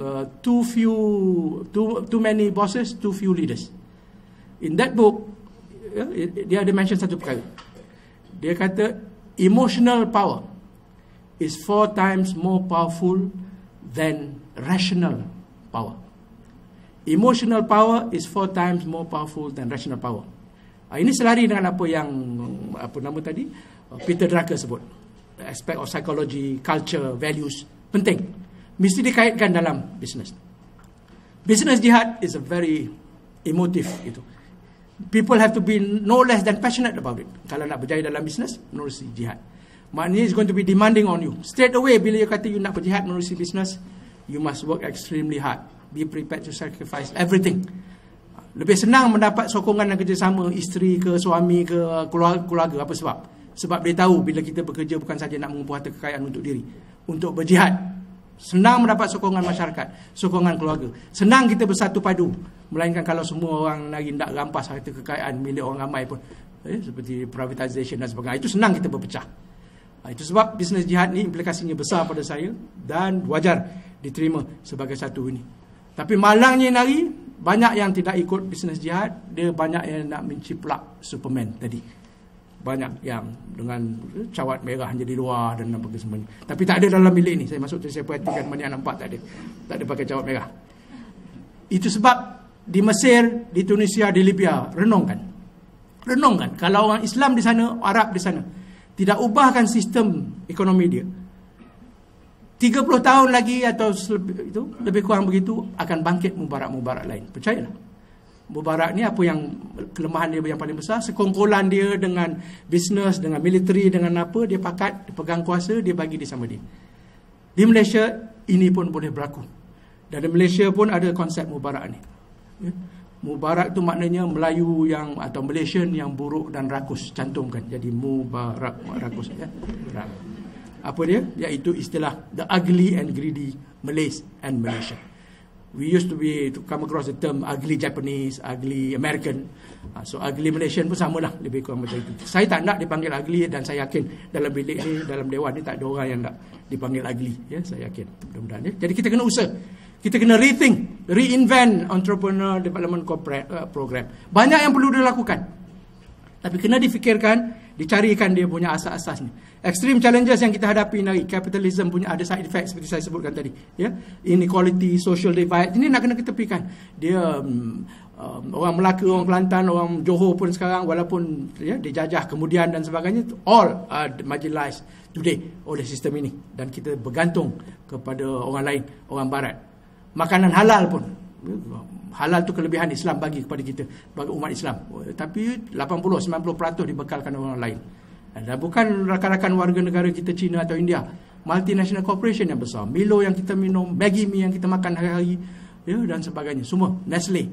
too many bosses, too few leaders. In that book, dia ada mention satu perkara. Dia kata emotional power is 4 times more powerful than rational power. Emotional power is 4 times more powerful than rational power. Ini selari dengan apa yang nama tadi Peter Drucker sebut. Aspect of psychology, culture, values penting. Mesti dikaitkan dalam business. Business jihad is a very emotive itu. People have to be no less than passionate about it. Kalau nak berjaya dalam business, menerusi jihad. Maknanya it's going to be demanding on you. Straight away bila you kata you nak berjihad menerusi business, you must work extremely hard. Be prepared to sacrifice everything. Lebih senang mendapat sokongan dan kerjasama isteri ke suami ke keluarga. Apa sebab? Sebab dia tahu bila kita bekerja bukan saja nak mengumpul harta kekayaan untuk diri, untuk berjihad. Senang mendapat sokongan masyarakat, sokongan keluarga. Senang kita bersatu padu. Melainkan kalau semua orang lagi nak rampas harta kekayaan milik orang ramai pun, seperti privatization dan sebagainya, itu senang kita berpecah. Itu sebab bisnes jihad ni implikasinya besar pada saya dan wajar diterima sebagai satu ini. Tapi malangnya hari banyak yang tidak ikut bisnes jihad, dia banyak yang nak menciplak Superman tadi. Banyak yang dengan cawat merah jadi luar dan apa semuanya. Tapi tak ada dalam bilik ni. Saya masuk tu saya perhatikan mana yang nampak tak ada. Tak ada pakai cawat merah. Itu sebab di Mesir, di Tunisia, di Libya, renungkan. Kalau orang Islam di sana, Arab di sana, tidak ubahkan sistem ekonomi dia, 30 tahun lagi atau lebih kurang begitu akan bangkit mubarak-mubarak lain. Percayalah. Mubarak ni apa yang kelemahan dia yang paling besar, sekongkolan dia dengan bisnes, dengan militeri, dengan apa, dia pakat, dia pegang kuasa, dia bagi dia sama dia. Di Malaysia ini pun boleh berlaku. Dan di Malaysia pun ada konsep mubarak ni. Mubarak tu maknanya Melayu yang atau Malaysian yang buruk dan rakus, cantumkan. Jadi mubarak, rakus ya. Apa dia? Iaitu istilah the ugly and greedy Malays and Malaysian. We used to come across the term ugly Japanese, ugly American. So ugly Malaysian pun samalah, lebih kurang macam itu. Saya tak nak dipanggil ugly dan saya yakin dalam bilik ni, dalam dewan ni tak ada orang yang nak dipanggil ugly. Ya, saya yakin. Mudah-mudahan. Jadi kita kena usaha. Kita kena reinvent Entrepreneurial Development Program. Banyak yang perlu dilakukan. Tapi kena difikirkan, dicarikan dia punya asas-asas ni. Extreme challenges yang kita hadapi hari, capitalism punya ada side effect seperti saya sebutkan tadi, ya. Inequality, social divide, ini nak kena ketepikan. Dia orang Melaka, orang Kelantan, orang Johor pun sekarang walaupun ya dijajah kemudian dan sebagainya, all are marginalized today oleh sistem ini dan kita bergantung kepada orang lain, orang barat. Makanan halal pun, halal tu kelebihan Islam bagi kepada kita, bagi umat Islam. Tapi 80-90% dibekalkan orang lain. Dan bukan rakan-rakan warga negara kita China atau India, multinational corporation yang besar, Milo yang kita minum, Maggi mee yang kita makan hari-hari, ya, dan sebagainya, semua Nestle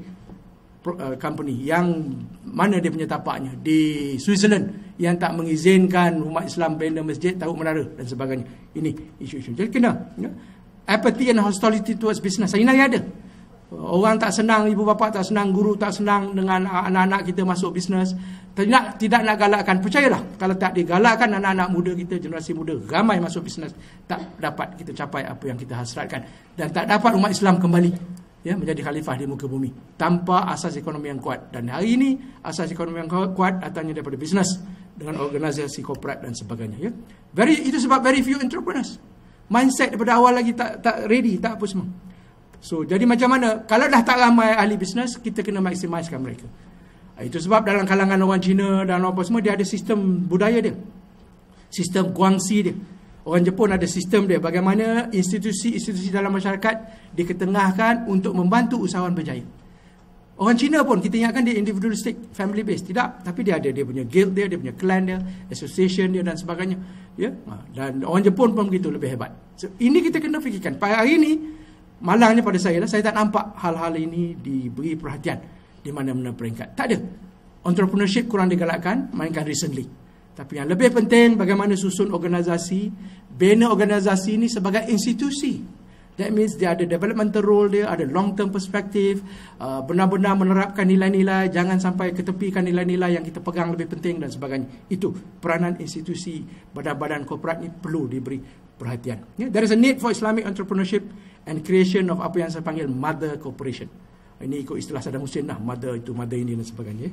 company yang mana dia punya tapaknya di Switzerland yang tak mengizinkan umat Islam bina masjid, taruh menara dan sebagainya. Ini isu-isu. Jadi kena ya, apathy and hostility towards business. Ini ada. Orang tak senang, ibu bapa tak senang, guru tak senang dengan anak-anak kita masuk bisnes. Tidak nak galakkan. Percayalah, kalau tak digalakkan anak-anak muda kita, generasi muda ramai masuk bisnes, tak dapat kita capai apa yang kita hasratkan dan tak dapat umat Islam kembali ya menjadi khalifah di muka bumi tanpa asas ekonomi yang kuat. Dan hari ini asas ekonomi yang kuat datangnya daripada bisnes dengan organisasi korporat dan sebagainya ya. Itu sebab very few entrepreneurs. Mindset daripada awal lagi tak ready, tak apa semua. So jadi macam mana, kalau dah tak ramai ahli bisnes, kita kena maksimalkan mereka. Itu sebab dalam kalangan orang Cina dan apa semua, dia ada sistem budaya dia, sistem guangxi dia. Orang Jepun ada sistem dia, bagaimana institusi-institusi dalam masyarakat diketengahkan untuk membantu usahawan berjaya. Orang Cina pun kita ingatkan dia individualistic, family based. Tidak, tapi dia ada dia punya guild dia punya clan dia, association dia dan sebagainya. Ya, dan orang Jepun pun begitu, lebih hebat. So, ini kita kena fikirkan. Pada hari ini, malangnya pada saya tak nampak hal-hal ini diberi perhatian di mana-mana peringkat. Tak ada. Entrepreneurship kurang digalakkan, mainkan recently. Tapi yang lebih penting, bagaimana susun organisasi, bina organisasi ini sebagai institusi. That means dia ada developmental role dia, ada long term perspektif, benar-benar menerapkan nilai-nilai, jangan sampai ketepikan nilai-nilai yang kita pegang lebih penting dan sebagainya. Itu peranan institusi, badan-badan korporat ni perlu diberi perhatian. There is a need for Islamic entrepreneurship and creation of apa yang saya panggil mother corporation. Ini ikut istilah Saddam Hussein lah, mother itu, mother ini dan sebagainya.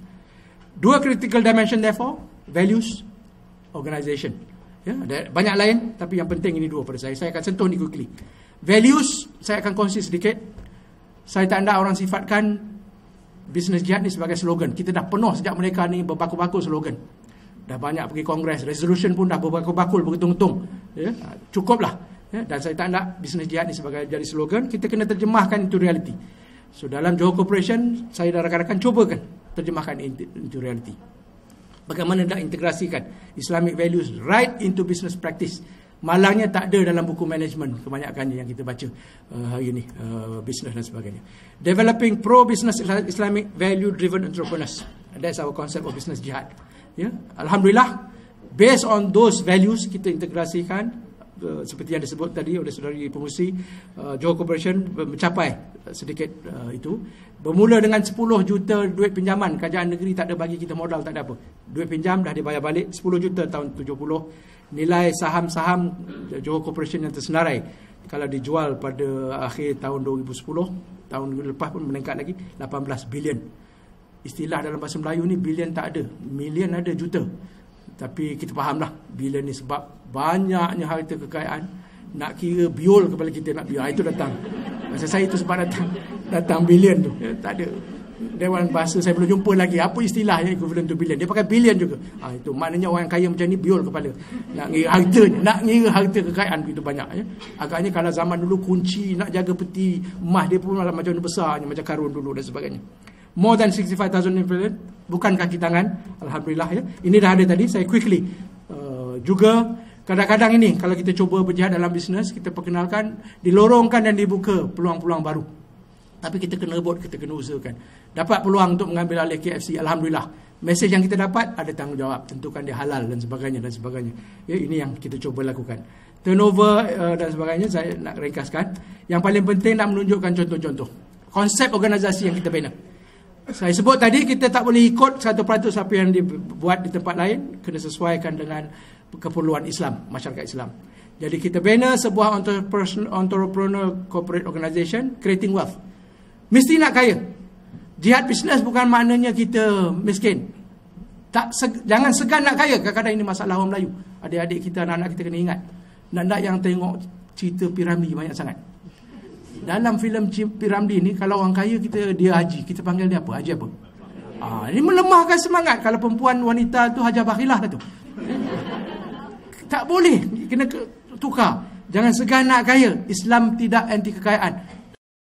Dua critical dimension therefore, values, organisation. Ada banyak lain, tapi yang penting ini dua pada saya. Saya akan sentuh ni quickly. Values, saya akan kongsi sedikit. Saya tak nak orang sifatkan business jihad ni sebagai slogan. Kita dah penuh sejak mereka ni berbakul-bakul slogan. Dah banyak pergi kongres, resolution pun dah berbakul-bakul, berhitung-hitung. Cukuplah. Dan saya tak nak business jihad ni sebagai jadi slogan. Kita kena terjemahkan into reality. So dalam Johor Corporation, saya dan rakan-rakan cubakan terjemahkan into reality. Bagaimana nak integrasikan Islamic values right into business practice. Malangnya tak ada dalam buku management kebanyakannya yang kita baca hari ini, business dan sebagainya. Developing pro-business Islamic value-driven entrepreneurs. That's our concept of business jihad. Alhamdulillah, based on those values, kita integrasikan seperti yang disebut tadi oleh saudari pengurusi, Johor Corporation mencapai sedikit itu. Bermula dengan 10 juta duit pinjaman, kerajaan negeri tak ada bagi kita modal, tak ada apa. Duit pinjam dah dibayar balik, 10 juta tahun 70. Nilai saham-saham Johor Corporation yang tersenarai, kalau dijual pada akhir tahun 2010, tahun lepas pun meningkat lagi, 18 bilion. Istilah dalam bahasa Melayu ni, bilion tak ada, million ada, juta. Tapi kita fahamlah bilion ni sebab banyaknya harta kekayaan, nak kira biol kepala kita nak biol, itu datang. Masa saya itu sebab datang bilion tu. Tak ada Dewan Bahasa saya belum jumpa lagi apa istilah yang equivalent to bilion. Dia pakai bilion juga. Itu maknanya orang kaya macam ni biol kepala. Nak ngira hartanya, nak ngira harta kekayaan begitu banyak. Agaknya kalau zaman dulu kunci nak jaga peti emas dia pun macam besarnya, macam karun dulu dan sebagainya. More than 65,000 employees, bukan kaki tangan. Alhamdulillah ya. Ini dah ada tadi, saya quickly. Juga kadang-kadang ini kalau kita cuba berjihad dalam bisnes, kita perkenalkan, dilorongkan dan dibuka peluang-peluang baru. Tapi kita kena rebut, kita kena usahakan. Dapat peluang untuk mengambil alih KFC, alhamdulillah. Mesej yang kita dapat ada tanggungjawab, tentukan dia halal dan sebagainya dan sebagainya. Ya, ini yang kita cuba lakukan. Turnover dan sebagainya saya nak ringkaskan. Yang paling penting nak menunjukkan contoh-contoh. Konsep organisasi yang kita bina. Saya sebut tadi kita tak boleh ikut 100% apa yang dibuat di tempat lain, kena sesuaikan dengan keperluan Islam, masyarakat Islam. Jadi kita bina sebuah entrepreneurial corporate organization, creating wealth. Mesti nak kaya. Jihad bisnes bukan maknanya kita miskin. Jangan segan nak kaya. Kadang-kadang ini masalah orang Melayu. Adik-adik kita, anak-anak kita kena ingat. Nak yang tengok cerita piramidi banyak sangat. Dalam filem piramidi ni, kalau orang kaya dia haji, kita panggil dia apa? Haji apa? Ini melemahkan semangat. Kalau perempuan wanita tu Hajah Bakhilah tu. Tak boleh, kena tukar. Jangan segan nak kaya. Islam tidak anti kekayaan.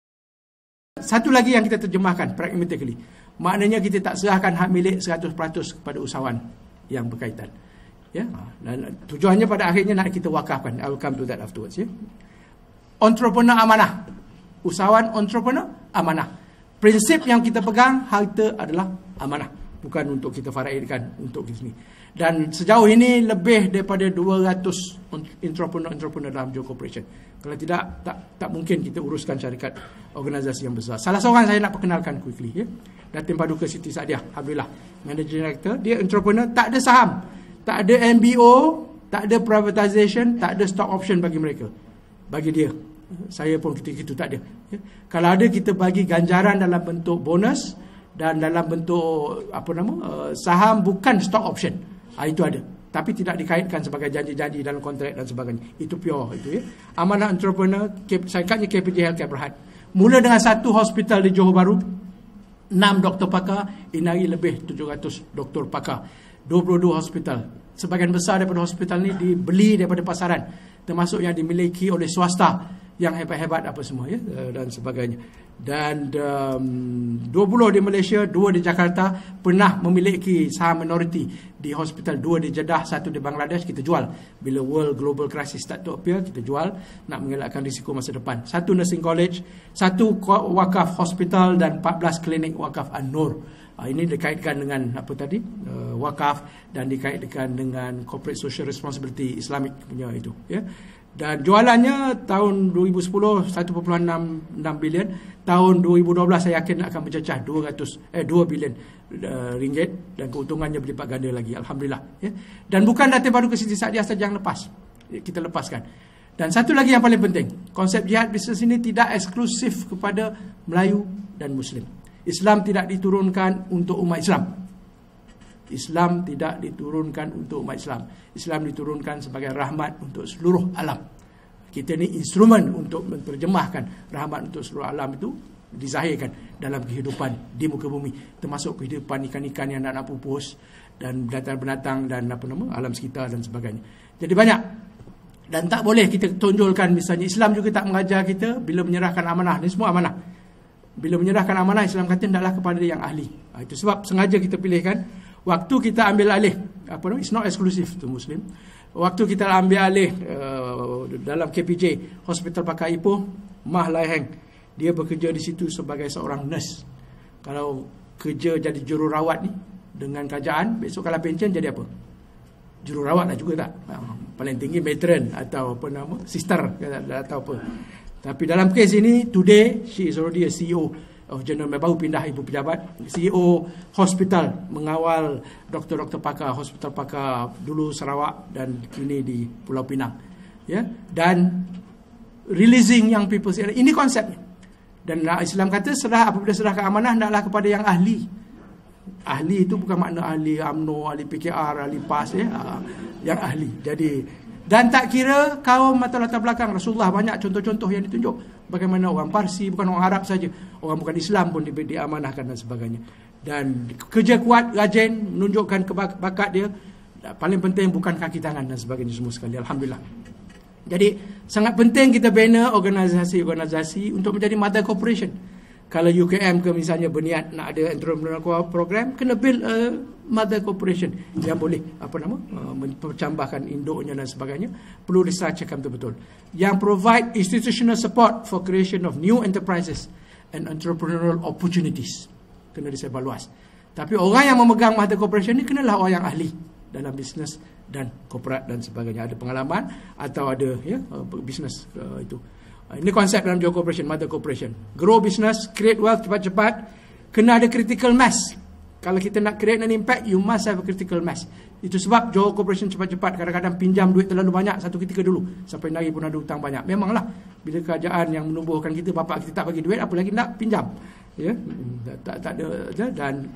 Satu lagi yang kita terjemahkan pragmatically, maknanya kita tak serahkan hak milik 100% kepada usahawan yang berkaitan. Ya, dan tujuannya pada akhirnya nak kita wakafkan. I will come to that afterwards. Ya. Entrepreneur amanah. Usahawan entrepreneur amanah. Prinsip yang kita pegang, harta adalah amanah, bukan untuk kita faraidkan untuk sini. Dan sejauh ini lebih daripada 200 entrepreneur dalam Johor Corporation. Kalau tidak, tak mungkin kita uruskan syarikat organisasi yang besar. Salah seorang saya nak perkenalkan quickly. Ya. Datin Paduka Siti Saadiah, alhamdulillah, Managing Director. Dia entrepreneur, tak ada saham, tak ada MBO, tak ada privatization, tak ada stock option bagi mereka. Bagi dia, saya pun ketika itu tak ada. Ya. Kalau ada, kita bagi ganjaran dalam bentuk bonus dan dalam bentuk saham, bukan stock option. Itu ada, tapi tidak dikaitkan sebagai janji-janji dalam kontrak dan sebagainya. Itu pure itu ya. Amanah entrepreneur, syarikatnya KPJ Healthcare Berhad. Mula dengan satu hospital di Johor Bahru, 6 doktor pakar, ini hari lebih 700 doktor pakar, 22 hospital. Sebahagian besar daripada hospital ni dibeli daripada pasaran, termasuk yang dimiliki oleh swasta yang hebat-hebat apa semua, ya, dan sebagainya. Dan 20 di Malaysia, 2 di Jakarta, pernah memiliki saham minoriti di hospital, 2 di Jeddah, 1 di Bangladesh. Kita jual bila world global crisis start to appear, kita jual nak mengelakkan risiko masa depan. 1 nursing college, 1 wakaf hospital, dan 14 klinik wakaf An-Nur. Ini dikaitkan dengan apa tadi, wakaf, dan dikaitkan dengan corporate social responsibility Islamic punya itu, ya. Dan jualannya tahun 2010 1.6 bilion, tahun 2012 saya yakin akan mencecah 2 bilion ringgit, dan keuntungannya berlipat ganda lagi, alhamdulillah, ya. Dan bukan Datin Baru ke Siti Sadiah saja yang lepas, kita lepaskan. Dan satu lagi yang paling penting, konsep jihad bisnes ini tidak eksklusif kepada Melayu dan Muslim. Islam tidak diturunkan untuk umat Islam. Islam tidak diturunkan untuk umat Islam. Islam diturunkan sebagai rahmat untuk seluruh alam. Kita ni instrumen untuk menerjemahkan rahmat untuk seluruh alam itu dizahirkan dalam kehidupan di muka bumi, termasuk kehidupan ikan-ikan yang nak pupus, dan binatang-binatang, dan alam sekitar dan sebagainya. Jadi banyak. Dan tak boleh kita tonjolkan, misalnya Islam juga tak mengajar kita bila menyerahkan amanah. Ini semua amanah. Bila menyerahkan amanah, Islam kata hendaklah kepada yang ahli. Itu sebab sengaja kita pilihkan waktu kita ambil alih, it's not exclusive to Muslim. Waktu kita ambil alih dalam KPJ, Hospital Pakar Ipoh, Mah Lai Heng, dia bekerja di situ sebagai seorang nurse. Kalau kerja jadi jururawat ni dengan kerajaan, besok kalau pension jadi apa? Jururawat lah juga tak? Paling tinggi matron atau sister atau apa. Tapi dalam kes ini, today she is already a CEO of General, baru pindah ibu pejabat, CEO hospital, mengawal doktor-doktor pakar, hospital pakar dulu Sarawak dan kini di Pulau Pinang, ya. Dan releasing young people, ini konsepnya. Dan Islam kata apabila serahkan amanah, hendaklah kepada yang ahli. Ahli itu bukan makna ahli UMNO, ahli PKR, ahli PAS, ya, yang ahli. Jadi, dan tak kira kaum atau latar belakang. Rasulullah banyak contoh-contoh yang ditunjuk, bagaimana orang Parsi, bukan orang Arab saja, orang bukan Islam pun diamanahkan dan sebagainya. Dan kerja kuat, rajin, menunjukkan bakat dia. Paling penting bukan kaki tangan dan sebagainya semua sekali, alhamdulillah. Jadi sangat penting kita bina organisasi-organisasi untuk menjadi mother corporation. Kalau UKM ke misalnya berniat nak ada entrepreneurial program, kena build a mother corporation yang boleh mempercambahkan induknya dan sebagainya. Perlu distructurekan betul-betul, yang provide institutional support for creation of new enterprises and entrepreneurial opportunities. Kena disebar luas. Tapi orang yang memegang mother corporation ni kenalah orang yang ahli dalam bisnes dan korporat dan sebagainya, ada pengalaman atau ada bisnes itu. Ini konsep dalam Johor Corporation, mother corporation. Grow business, create wealth cepat-cepat, kena ada critical mass. Kalau kita nak create an impact, you must have a critical mass. Itu sebab Johor Corporation cepat-cepat kadang-kadang pinjam duit terlalu banyak satu ketika dulu, sampai nari pun ada hutang banyak. Memanglah bila kerajaan yang menumbuhkan kita, bapak kita tak bagi duit, apa lagi nak pinjam, ya. Tak ada. Dan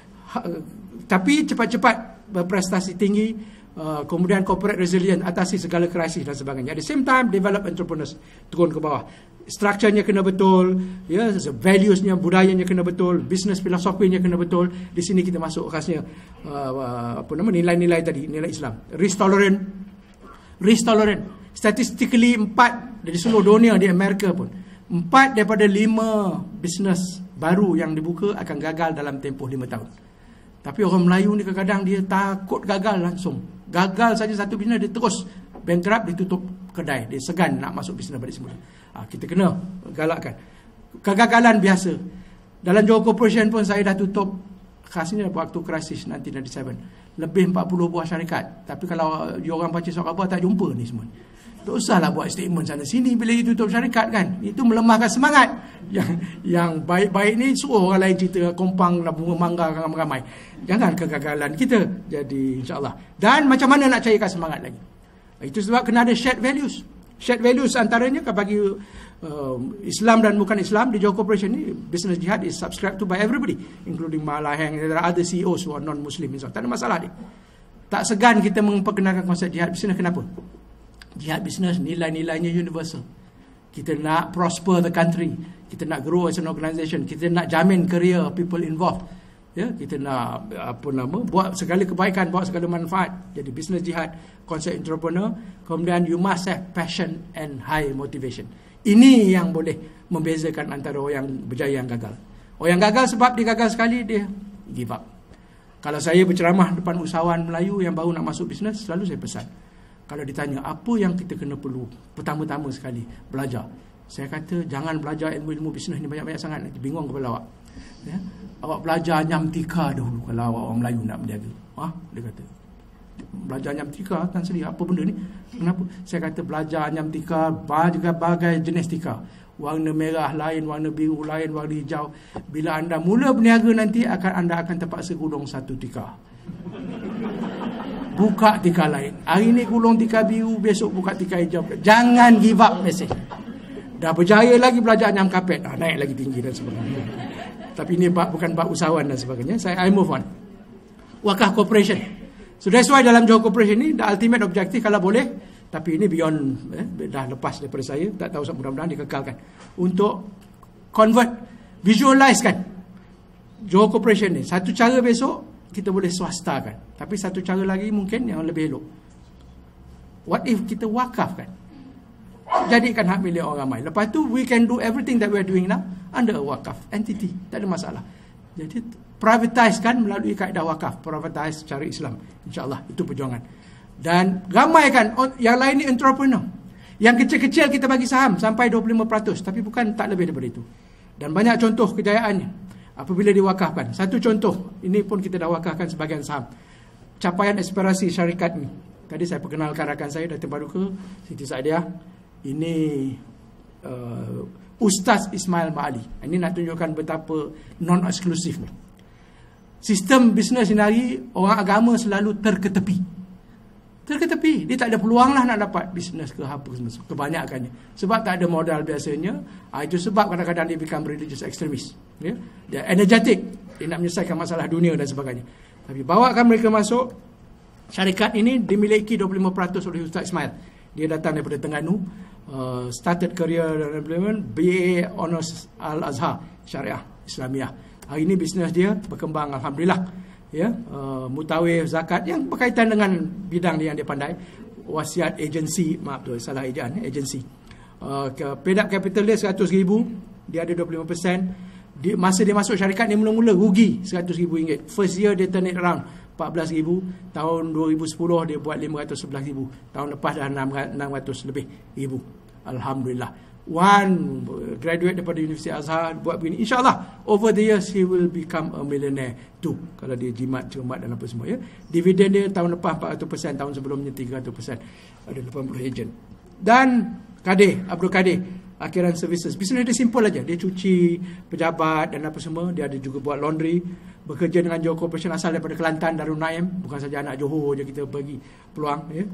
tapi cepat-cepat berprestasi tinggi, kemudian corporate resilient, atasi segala krisis dan sebagainya. At the same time, develop entrepreneurs, turun ke bawah. Structure-nya kena betul, ya, values-nya, budayanya kena betul, business filosofinya kena betul. Di sini kita masuk khasnya nilai-nilai tadi, nilai Islam. Risk tolerant. Statistically 4 dari seluruh dunia, di Amerika pun 4 daripada 5 business baru yang dibuka akan gagal dalam tempoh 5 tahun. Tapi orang Melayu ni kadang-kadang dia takut gagal langsung. Gagal saja satu bisnes, dia terus bankrupt, dia tutup kedai, dia segan nak masuk bisnes balik semula. Kita kena galakkan. Kegagalan biasa. Dalam Johor Corporation pun saya dah tutup, khasnya waktu krisis 1997, lebih 40 buah syarikat. Tapi kalau orang baca surat khabar tak jumpa ni semua. Tak usahlah buat statement sana sini bila dia tutup syarikat kan. Itu melemahkan semangat. Yang baik-baik ni suruh orang lain cerita kompang dan bunga mangga ramai-ramai. Jangan kegagalan kita. Jadi insyaAllah. Dan macam mana nak cairkan semangat lagi. Itu sebab kena ada shared values. Shared values antaranya bagi Islam dan bukan Islam di Johor Corporation ni, business jihad is subscribed to by everybody, including Malaheng, there are other CEOs who are non-Muslim. Tak ada masalah dia. Tak segan kita memperkenalkan konsep jihad business. Kenapa? Jihad business nilai-nilainya universal. Kita nak prosper the country. kita nak grow as an organisation, kita nak jamin career people involved, ya, kita nak buat segala kebaikan, buat segala manfaat. Jadi business jihad, konsep entrepreneur. Kemudian you must have passion and high motivation. Ini yang boleh membezakan antara orang yang berjaya yang gagal. Orang yang gagal sebab dia gagal sekali, dia give up. Kalau saya berceramah depan usahawan Melayu yang baru nak masuk bisnes, selalu saya pesan, kalau ditanya apa yang kita kena perlu, pertama-tama sekali belajar. Saya kata jangan belajar ilmu-ilmu bisnes ni banyak-banyak sangat, nanti bingung kepala awak. Ya? Awak belajar nyamtika dahulu kalau awak orang Melayu nak berniaga. Dia kata belajar nyamtika kan sedih, apa benda ni? Kenapa? Saya kata belajar nyamtika, berbagai jenis tika. Warna merah lain, warna biru lain, warna hijau. Bila anda mula berniaga nanti anda akan terpaksa gulung satu tika. Buka tika lain. Hari ni gulung tika biru, besok buka tika hijau. Jangan give up message. Dah berjaya lagi belajar nyam kapet, naik lagi tinggi dan sebagainya. Tapi ini bukan bab usahawan dan sebagainya. I move on. Wakaf corporation. So that's why dalam Johor Corporation ni, the ultimate objective kalau boleh, tapi ini beyond, dah lepas daripada saya, tak tahu, mudah-mudahan dikekalkan, untuk convert, visualize kan Johor Corporation ni. Satu cara besok kita boleh swastakan, tapi satu cara lagi mungkin yang lebih elok. What if kita wakafkan, jadikan hak milik orang ramai. Lepas tu we can do everything that we are doing now under a wakaf entity, tak ada masalah. Jadi privatisekan melalui kaedah wakaf, privatize secara Islam, insyaAllah. Itu perjuangan. Dan ramaikan yang lain ni entrepreneur. Yang kecil-kecil kita bagi saham sampai 25%, tapi bukan, tak lebih daripada itu. Dan banyak contoh kejayaannya apabila diwakafkan. Satu contoh, ini pun kita dah wakafkan sebahagian saham. Capaian aspirasi syarikat ni, tadi saya perkenalkan rakan saya Datin Paduka, Siti Saadiah. Ini Ustaz Ismail Ma'ali. Ini nak tunjukkan betapa non-eksklusif ni. Sistem bisnes ini, orang agama selalu terketepi. Dia tak ada peluang lah nak dapat bisnes ke apa semua, kebanyakannya. Sebab tak ada modal biasanya. Itu sebab kadang-kadang dia become religious extremist. Ya? Dia energetic, dia nak menyelesaikan masalah dunia dan sebagainya. Tapi bawakan mereka masuk. Syarikat ini dimiliki 25% oleh Ustaz Ismail. Dia datang daripada Terengganu, started career dan employment, BA Honours Al-Azhar Syariah Islamiah. Hari ini bisnes dia berkembang, alhamdulillah. Ya, mutawif, zakat yang berkaitan dengan bidang dia yang dia pandai. Wasiat agensi, maaf tu salah ejaan, agensi. Paid up capital dia 100,000, dia ada 25%. Masa dia masuk syarikat ni mula-mula rugi RM100,000. First year dia turn it around 14,000. Tahun 2010 dia buat 511,000. Tahun lepas dah 600 lebih ribu. Alhamdulillah. One graduate daripada Universiti Azhar buat begini. InsyaAllah over the years he will become a millionaire too. Kalau dia jimat, cermat dan apa semua, ya. Dividen dia tahun lepas 400%, tahun sebelumnya 300%. Ada 80 agent. Dan Kadir, Abdul Kadir, Akhiran Services. Bisnes dia simple aja. Dia cuci pejabat dan apa semua. Dia ada juga buat laundry. Bekerja dengan Johor Corporation, asal daripada Kelantan, Darul Naim. Bukan saja anak Johor je kita bagi peluang, ya.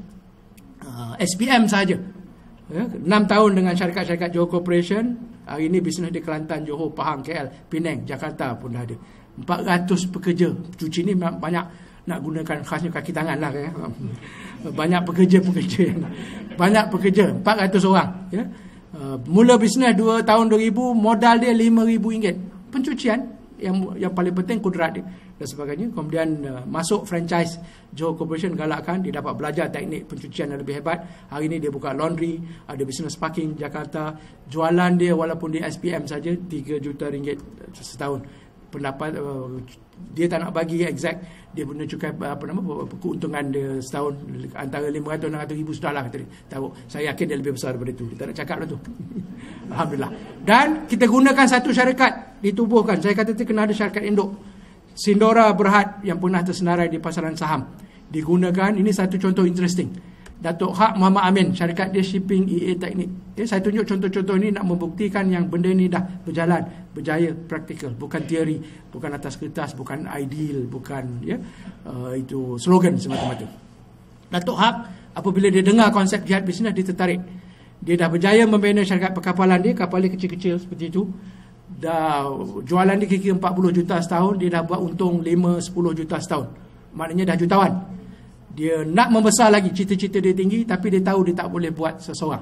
SPM sahaja. Ya, 6 tahun dengan syarikat-syarikat Johor Corporation. Hari ini bisnes di Kelantan, Johor, Pahang, KL, Penang, Jakarta pun dah ada. 400 pekerja. Cuci ni banyak nak gunakan khasnya kaki tangan lah, ya. Banyak pekerja-pekerja. Banyak pekerja, 400 orang, ya. Mula bisnes 2 tahun 2000, modal dia RM5,000. Pencucian yang paling penting kudrat dia dan sebagainya. Kemudian masuk franchise Johor Corporation, galakkan dia dapat belajar teknik pencucian yang lebih hebat. Hari ini dia buka laundry, ada bisnes parking Jakarta. Jualan dia walaupun di SPM saja RM3 juta setahun. Pendapat dia tak nak bagi exact, dia guna cukai keuntungan dia setahun antara 500 dan 600 ribu sudahlah kata dia. Tahu, saya yakin dia lebih besar daripada itu. Dia tak nak cakap lah tu. Alhamdulillah. Dan kita gunakan satu syarikat ditubuhkan. Saya kata dia kena ada syarikat induk. Sindora Berhad yang pernah tersenarai di pasaran saham digunakan. Ini satu contoh interesting. Datuk Hak Muhammad Amin, syarikat dia shipping EA teknik. Saya tunjuk contoh-contoh ini nak membuktikan yang benda ni dah berjalan, berjaya, praktikal, bukan teori, bukan atas kertas, bukan ideal, bukan itu slogan semata-mata. Datuk Hak apabila dia dengar konsep jihad bisnes, dia tertarik. Dia dah berjaya membina syarikat perkapalan dia, kapal dia kecil-kecil seperti itu. Dah jualan dia kira-kira 40 juta setahun, dia dah buat untung 5-10 juta setahun. Maknanya dah jutawan. Dia nak membesar lagi, cita-cita dia tinggi, tapi dia tahu dia tak boleh buat seseorang.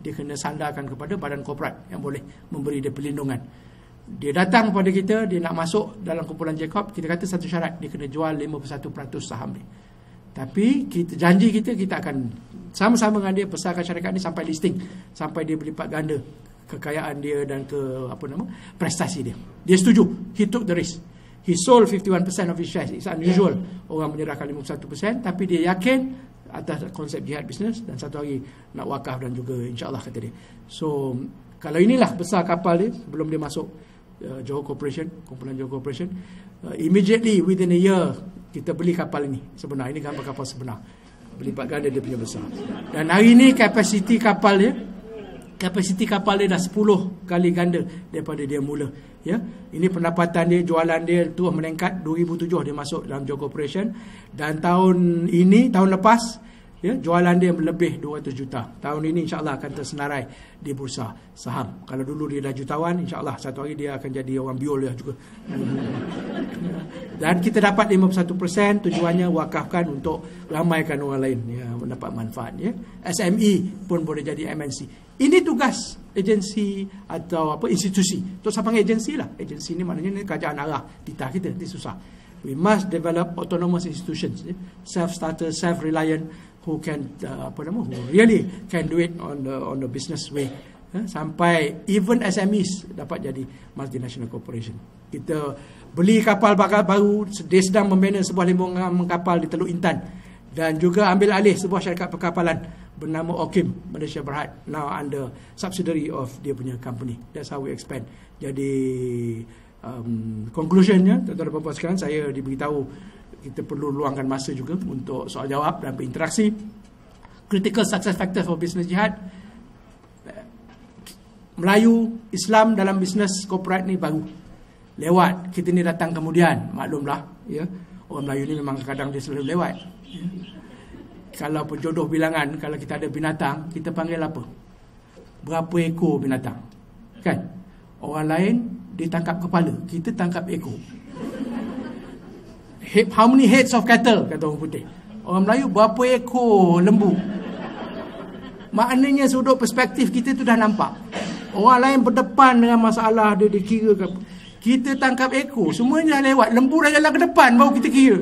dia kena sandarkan kepada badan korporat yang boleh memberi dia perlindungan. Dia datang kepada kita, dia nak masuk dalam kumpulan Jacob, kita kata satu syarat, dia kena jual 51% saham dia. Tapi kita janji kita akan sama-sama dengan dia besarkan syarikat ni sampai listing, sampai dia berlipat ganda kekayaan dia dan prestasi dia. Dia setuju. He took the risk. He sold 51% of his shares. It's unusual orang menyerahkan 51%, tapi dia yakin atas konsep jihad bisnes, dan satu hari nak wakaf dan juga insya-Allah kata dia. So kalau inilah besar kapal dia sebelum dia masuk Johor Corporation, kumpulan Johor Corporation, immediately within a year kita beli kapal ini. Sebenar ini gambar kapal sebenar, berlipat ganda dia punya besar. Dan hari ini kapasiti kapal dia dah 10 kali ganda daripada dia mula. Ya, ini pendapatan dia, jualan dia terus meningkat. 2007 dia masuk dalam Johor Corporation, dan tahun lepas ya, jualan dia lebih 200 juta. Tahun ini insya-Allah akan tersenarai di bursa saham. Kalau dulu dia dah jutawan, insya-Allah satu hari dia akan jadi orang biol ya juga. Dan kita dapat 51%, tujuannya wakafkan untuk ramaikan orang lain ya, mendapat manfaat ya. SME pun boleh jadi MNC. Ini tugas agensi atau institusi. Tok Sapang agensi lah. Agensi ni maknanya ni kerajaan arah titah kita, ni susah. We must develop autonomous institutions, self-starter, self-reliant, who can who really can do it on the business way. Sampai even SMEs dapat jadi multinational corporation. Kita beli kapal baru, dia sedang membina sebuah limbungan kapal di Teluk Intan, dan juga ambil alih sebuah syarikat perkapalan bernama Okim Malaysia Berhad, now under subsidiary of dia punya company. That's how we expand. Jadi conclusionnya, tuan-tuan dan puan-puan sekalian, saya diberitahu kita perlu luangkan masa juga untuk soal jawab dan berinteraksi. Critical success factor for business jihad, Melayu Islam dalam bisnes corporate ni baru lewat, kita ni datang kemudian. Maklumlah ya, orang Melayu ni memang kadang dia selalu lewat ya. Kalau penjodoh bilangan, kalau kita ada binatang, kita panggil apa? Berapa ekor binatang? Kan? Orang lain dia tangkap kepala, kita tangkap ekor. How many heads of cattle, kata orang putih. Orang Melayu, berapa ekor lembu? Maknanya sudut perspektif kita tu dah nampak. Orang lain berdepan dengan masalah dia dikira, kita tangkap ekor, semuanya dah lewat. Lembu dah jalan ke depan, baru kita kira.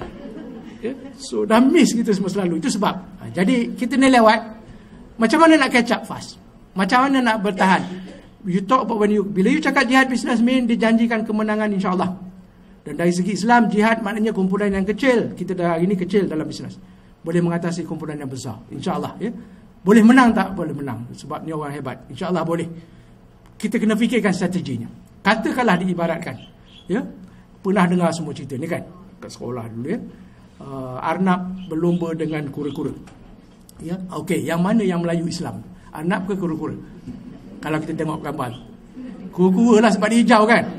So dah miss kita semua selalu. Itu sebab jadi kita ni lewat. Macam mana nak catch up fast? Macam mana nak bertahan? You talk about bila you cakap jihad business mean dijanjikan kemenangan insya-Allah. Dan dari segi Islam, jihad maknanya kumpulan yang kecil. Kita dah hari ini kecil dalam bisnes, boleh mengatasi kumpulan yang besar insya-Allah ya. Boleh menang tak? Boleh menang, sebab ni orang hebat. InsyaAllah boleh. Kita kena fikirkan strateginya. Katakanlah diibaratkan ya, pernah dengar semua cerita ni kan kat sekolah dulu ya, Arnab berlumba dengan kura-kura ya. Okey, yang mana yang Melayu Islam, Arnab ke kura-kura? Kalau kita tengok gambar, kura-kura lah sebab dia hijau kan.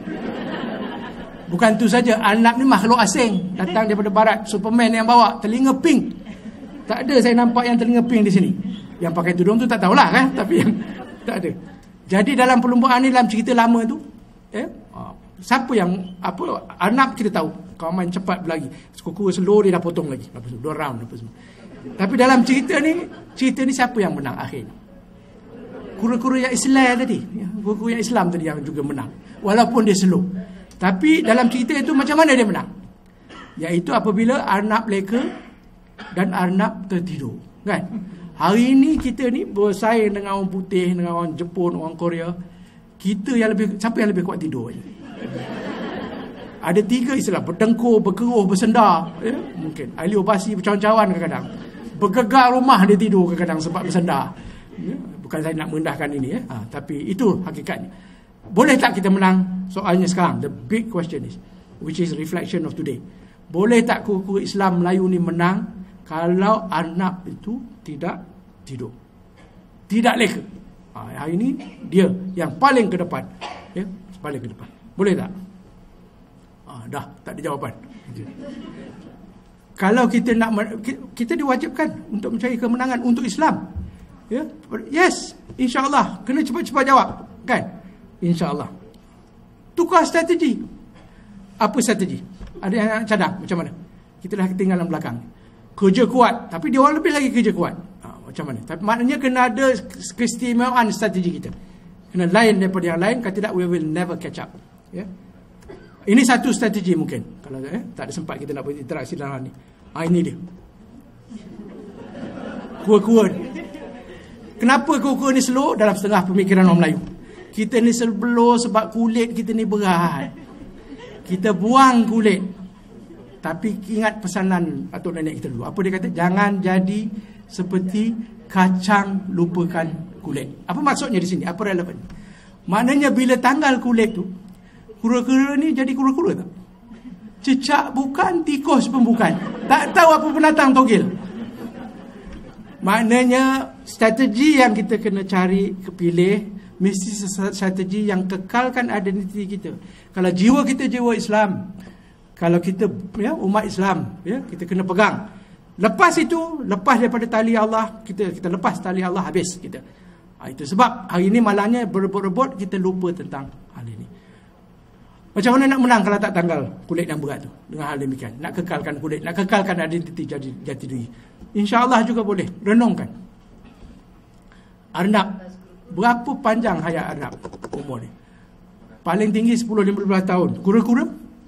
Bukan tu saja, Arnab ni makhluk asing, datang daripada barat. Superman yang bawa, telinga pink. Tak ada saya nampak yang telinga pink di sini. Yang pakai tudung tu tak tahulah kan, tapi yang tak ada. Jadi dalam perlumbaan ni, dalam cerita lama tu siapa yang Arnab kita tahu, kalau main cepat berlari, kura-kura slow dia dah potong lagi, lepas tu 2 round apa semua. Tapi dalam cerita ni siapa yang menang akhirnya? Kura-kura yang Islam tadi ya, kura-kura yang Islam tadi yang juga menang, walaupun dia slow. Tapi dalam cerita itu macam mana dia menang? Iaitu apabila Arnab leka dan Arnab tertidur kan. Hari ini kita ni bersaing dengan orang putih, dengan orang Jepun, orang Korea. Kita yang lebih, siapa yang lebih kuat tidur ni? Ada 3 istilah, bertengkur, berkeruh, bersendar ya? Mungkin ahli obasi bercawan-cawan kadang-kadang, bergegar rumah dia tidur kadang-kadang sebab bersendar ya? Bukan saya nak merendahkan ini ya, tapi itu hakikatnya. Boleh tak kita menang? Soalnya sekarang, the big question is, which is reflection of today. Boleh tak kura-kura Islam Melayu ni menang kalau Arnab itu tidak tidur, tidak leka? Hari ini dia yang paling ke depan ya, paling ke depan. Boleh tak? Dah tak ada jawapan. Kalau kita nak, kita diwajibkan untuk mencari kemenangan untuk Islam ya. Yes, insya-Allah kena cepat-cepat jawab kan, insya-Allah. Tukar strategi. Apa strategi? Ada yang nak cadang macam mana? Kita dah ketinggalan belakang. Kerja kuat, tapi dia orang lebih lagi kerja kuat. macam mana. Tapi maknanya kena ada keistimewaan strategi kita. Kena lain daripada yang lain, kalau tidak we will never catch up. Ya. Ini satu strategi mungkin. Kalau tak ada sempat kita nak berinteraksi dalam hal ni. Ini dia. Kura-kura ni. Kenapa kura-kura ni slow? Dalam setengah pemikiran orang Melayu. Kita ni slow sebab kulit kita ni berat. Kita buang kulit. Tapi ingat pesanan atuk nenek kita dulu. Apa dia kata? Jangan jadi seperti kacang lupakan kulit. Apa maksudnya di sini? Apa relevan? Maknanya bila tanggal kulit tu, kura-kura ni jadi kura-kura tak? Cecak bukan, tikus pun bukan. Tak tahu apa binatang togel. Maknanya strategi yang kita kena cari, kepilih, mesti strategi yang kekalkan identiti kita. Kalau jiwa kita jiwa Islam, kalau kita umat Islam, kita kena pegang. Lepas itu, lepas daripada tali Allah, kita lepas tali Allah, habis kita. Itu sebab hari ini malangnya berebut-rebut, kita lupa tentang hal ini. Macam mana nak menang kalau tak tanggal kulit yang berat tu? Dengan hal demikian, nak kekalkan kulit, nak kekalkan identiti jati diri. InsyaAllah juga boleh. Renungkan. Arnab, berapa panjang hayat Arnab umur ni? Paling tinggi 10-15 tahun. Kura-kura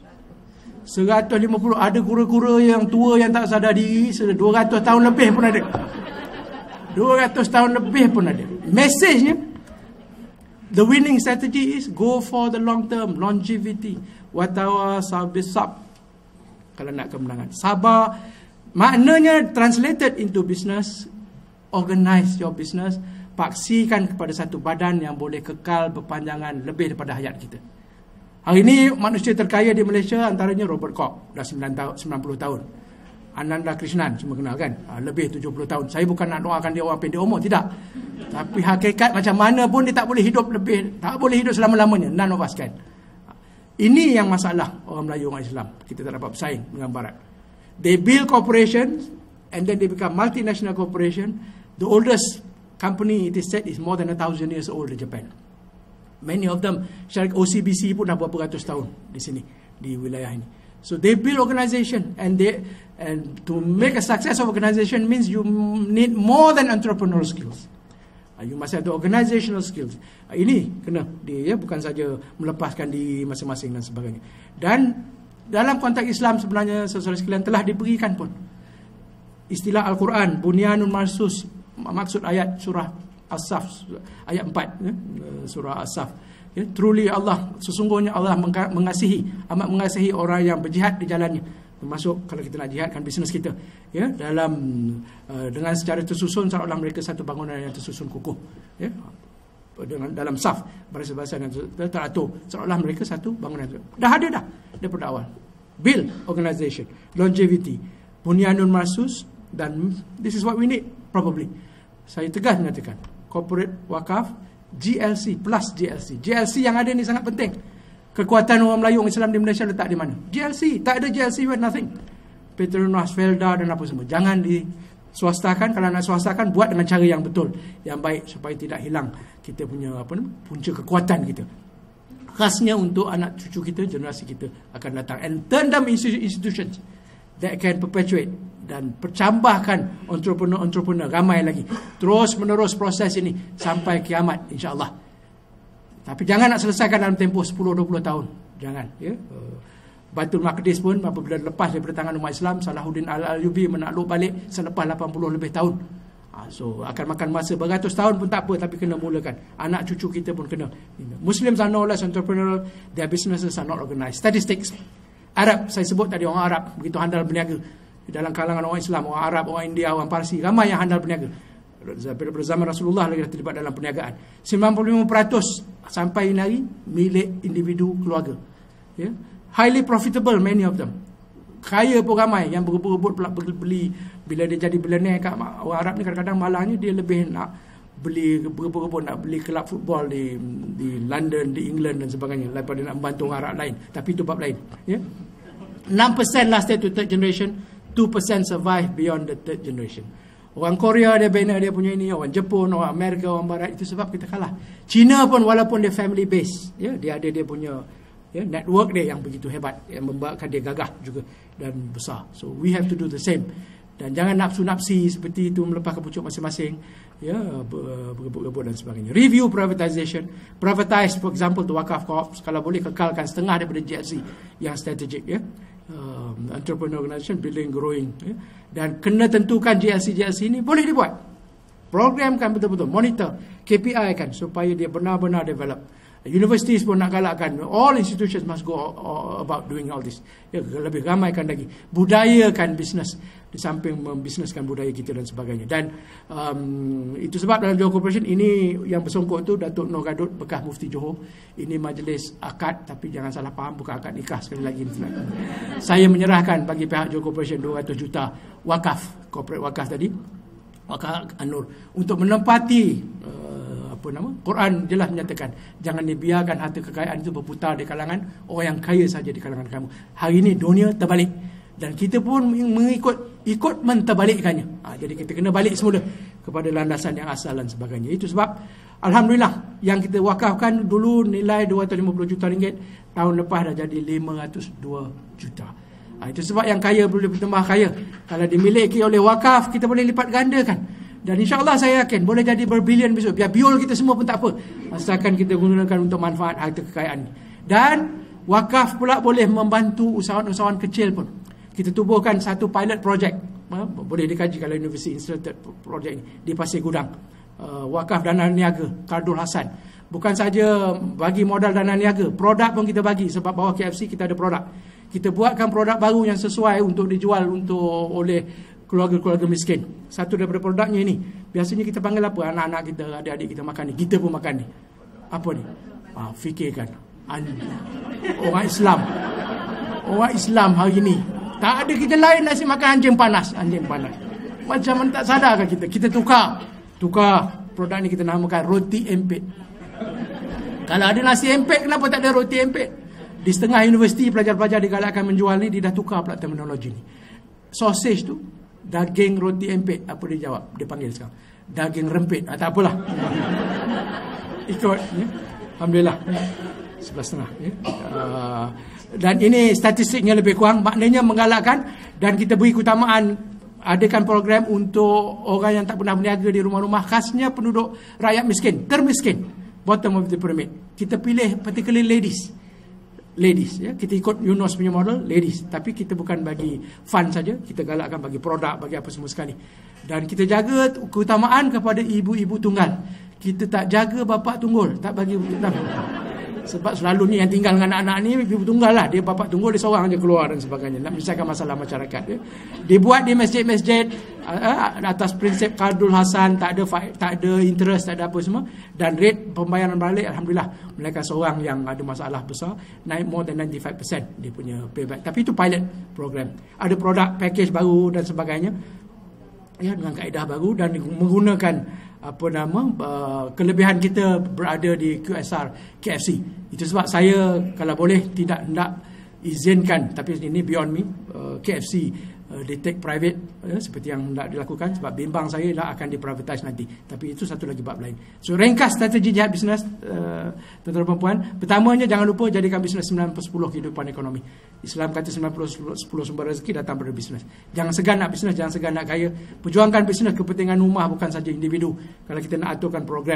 150. Ada kura-kura yang tua yang tak sadar diri, 200 tahun lebih pun ada. 200 tahun lebih pun ada. Mesejnya, the winning strategy is go for the long term, longevity. Watawa sabisab. Kalau nak kemenangan, sabar. Maknanya translated into business, organize your business, paksikan kepada satu badan yang boleh kekal berpanjangan lebih daripada hayat kita. Hari ini manusia terkaya di Malaysia antaranya Robert Koch, dah 90 tahun. Ananda Krishnan, semua kenal kan? Lebih 70 tahun. Saya bukan nak doakan dia orang pendek umur, tidak. Tapi hakikat macam mana pun dia tak boleh hidup lebih, tak boleh hidup selama-lamanya. None of us can. Ini yang masalah orang Melayu, orang Islam. Kita tak dapat bersaing dengan Barat. They build corporations and then they become multinational corporation. The oldest company, it is said, is more than 1,000 years old in Japan. Many of them, syarikat OCBC pun dah berapa ratus tahun di sini, di wilayah ini. So they build organization, and to make a success of organization means you need more than entrepreneurial skills. You must have the organizational skills. Ini kena dia, bukan saja melepaskan di masing-masing dan sebagainya. Dan dalam konteks Islam sebenarnya saudara sekalian telah diberikan pun istilah Al-Quran, bunyanun marsus, maksud ayat surah As-Saf, ayat 4, surah As-Saf. Truly Allah, sesungguhnya Allah amat mengasihi orang yang berjihad di jalannya. Termasuk kalau kita nak jihadkan bisnes kita, dengan secara tersusun, seolah mereka satu bangunan yang tersusun kukuh, dalam saf, barisan-barisan yang teratur, seolah mereka satu bangunan. Dah ada dah daripada awal. Build organization, longevity, bunyanun marsus, dan this is what we need probably. Saya tegas menyatakan corporate wakaf, GLC plus GLC. GLC yang ada ni sangat penting. Kekuatan orang Melayu, orang Islam di Malaysia letak di mana? GLC. Tak ada GLC with nothing. Petronas, Felda dan apa semua. Jangan diswastakan. Kalau nak swastakan, buat dengan cara yang betul, yang baik, supaya tidak hilang kita punya punca kekuatan kita. Khasnya untuk anak cucu kita, generasi kita akan datang. And turn them institutions that can perpetuate dan percambahkan entrepreneur ramai lagi. Terus menerus proses ini sampai kiamat, insya-Allah. Tapi jangan nak selesaikan dalam tempoh 10-20 tahun. Jangan. Baitul Maqdis pun apabila lepas daripada tangan umat Islam, Salahuddin Al-Ayyubi menakluk balik selepas 80 lebih tahun. So akan makan masa beratus tahun pun tak apa, tapi kena mulakan. Anak cucu kita pun kena. Muslims are no less entrepreneurial, their businesses are not organized. Statistics. Arab, saya sebut tadi, orang Arab begitu handal berniaga. Dalam kalangan orang Islam, orang Arab, orang India, orang Parsi, ramai yang handal berniaga. Pada zaman Rasulullah lagi dah terlibat dalam perniagaan. 95% sampai ini hari milik individu keluarga. Highly profitable, many of them. Kaya pun ramai yang berebut-rebut pula beli. Bila dia jadi billionaire kat orang Arab ni, kadang-kadang malangnya dia lebih nak beli, berebut-rebut nak beli kelab football di London, di England dan sebagainya, daripada nak membantu orang Arab lain. Tapi itu bab lain. 6% lasted to third generation, 2% survive beyond the third generation. Orang Korea dia bina dia punya ini, orang Jepun, orang Amerika, orang Barat, itu sebab kita kalah. China pun walaupun dia family base, dia ada dia punya network dia yang begitu hebat, yang membuatkan dia gagah juga dan besar. So we have to do the same. Dan jangan nafsu-nafsi seperti itu melepaskan pucuk masing-masing, ya, berebut-rebut dan sebagainya. Review privatization, privatize for example to wakaf corps, kalau boleh kekalkan setengah daripada GLC yang strategik, ya. Entrepreneurial Organization, building, growing, ya. Dan kena tentukan GLC ini boleh dibuat. Program kan betul-betul monitor, KPI kan, supaya dia benar-benar develop. Universities pun nak galakkan, all institutions must go about doing all this, ya, lebih ramaikan lagi, budayakan bisnes di samping membisneskan budaya kita dan sebagainya. Dan itu sebab dalam Johor Corporation ini yang bersongkok tu Datuk Nur Gadut, bekas Mufti Johor. Ini majlis akad, tapi jangan salah faham, bukan akad nikah sekali lagi. Saya menyerahkan bagi pihak Johor Corporation 200 juta wakaf, corporate wakaf tadi, wakaf An-Nur, untuk menempati Quran jelas menyatakan jangan dibiarkan harta kekayaan itu berputar di kalangan orang yang kaya saja di kalangan kamu. Hari ini dunia terbalik dan kita pun ikut menterbalikkannya. Jadi kita kena balik semula kepada landasan yang asal dan sebagainya. Itu sebab alhamdulillah yang kita wakafkan dulu nilai 250 juta ringgit, tahun lepas dah jadi 502 juta. Itu sebab yang kaya boleh bertambah kaya. Kalau dimiliki oleh wakaf, kita boleh lipat gandakan. Dan insyaAllah saya yakin boleh jadi berbilion besok. Biar biol kita semua pun tak apa, asalkan kita gunakan untuk manfaat harta kekayaan. Dan wakaf pula boleh membantu usahawan-usahawan kecil pun. Kita tubuhkan satu pilot project, boleh dikaji kalau University Institute project ini, di Pasir Gudang. Wakaf dana niaga Kardul Hasan. Bukan saja bagi modal dana niaga, produk pun kita bagi. Sebab bawah KFC kita ada produk. Kita buatkan produk baru yang sesuai untuk dijual oleh keluarga-keluarga miskin. Satu daripada produknya ini, biasanya kita panggil apa? Anak-anak kita, adik-adik kita makan ni. Kita pun makan ni. Apa ni? Fikirkan. Orang Islam. Orang Islam hari ni tak ada kita lain nasi makan anjing panas. Anjing panas. Macam mana tak sadarkan kita? Kita tukar produk ni, kita namakan roti empit. Kalau ada nasi empit, kenapa tak ada roti empit? Di setengah universiti pelajar-pelajar digalakkan menjual ni, dia dah tukar pula terminologi ni. Sausage tu daging roti empit. Apa dia jawab? Dia panggil sekarang daging rempit. Tak apalah. Ikut, ya. Alhamdulillah, 11.5, ya. Dan ini statistiknya lebih kurang, maknanya menggalakkan. Dan kita beri keutamaan, adakan program untuk orang yang tak pernah berniaga di rumah-rumah, khasnya penduduk rakyat miskin, termiskin, bottom of the pyramid. Kita pilih particularly ladies, ya. Kita ikut Yunus punya model, ladies. Tapi kita bukan bagi fund saja, kita galakkan bagi produk, bagi apa semua sekali. Dan kita jaga keutamaan kepada ibu-ibu tunggal. Kita tak jaga bapa tunggul, tak bagi sebab selalu ni yang tinggal dengan anak-anak ni ibu tunggal lah. Dia bapa tunggul, dia seorang aja keluar dan sebagainya, nak menyelesaikan masalah masyarakat, ya. Dibuat di masjid-masjid atas prinsip Kardul Hasan, tak ada interest, tak ada apa semua. Dan rate pembayaran balik alhamdulillah, mereka seorang yang ada masalah besar naik more than 95% dia punya payback. Tapi itu pilot program. Ada produk package baru dan sebagainya, ya, dengan kaedah baru dan menggunakan kelebihan kita berada di QSR KFC. Itu sebab saya kalau boleh tidak hendak izinkan, tapi ini beyond me, KFC di take private, seperti yang hendak dilakukan, sebab bimbang saya dah akan diprivatize nanti. Tapi itu satu lagi bab lain. So ringkas strategi jihad bisnes, tuan-tuan dan puan. Pertamanya, jangan lupa jadikan bisnes 9/10 kehidupan ekonomi. Islam kata 90/10 sumber rezeki datang dari bisnes. Jangan segan nak bisnes, jangan segan nak kaya. Perjuangkan bisnes kepentingan rumah, bukan saja individu. Kalau kita nak aturkan program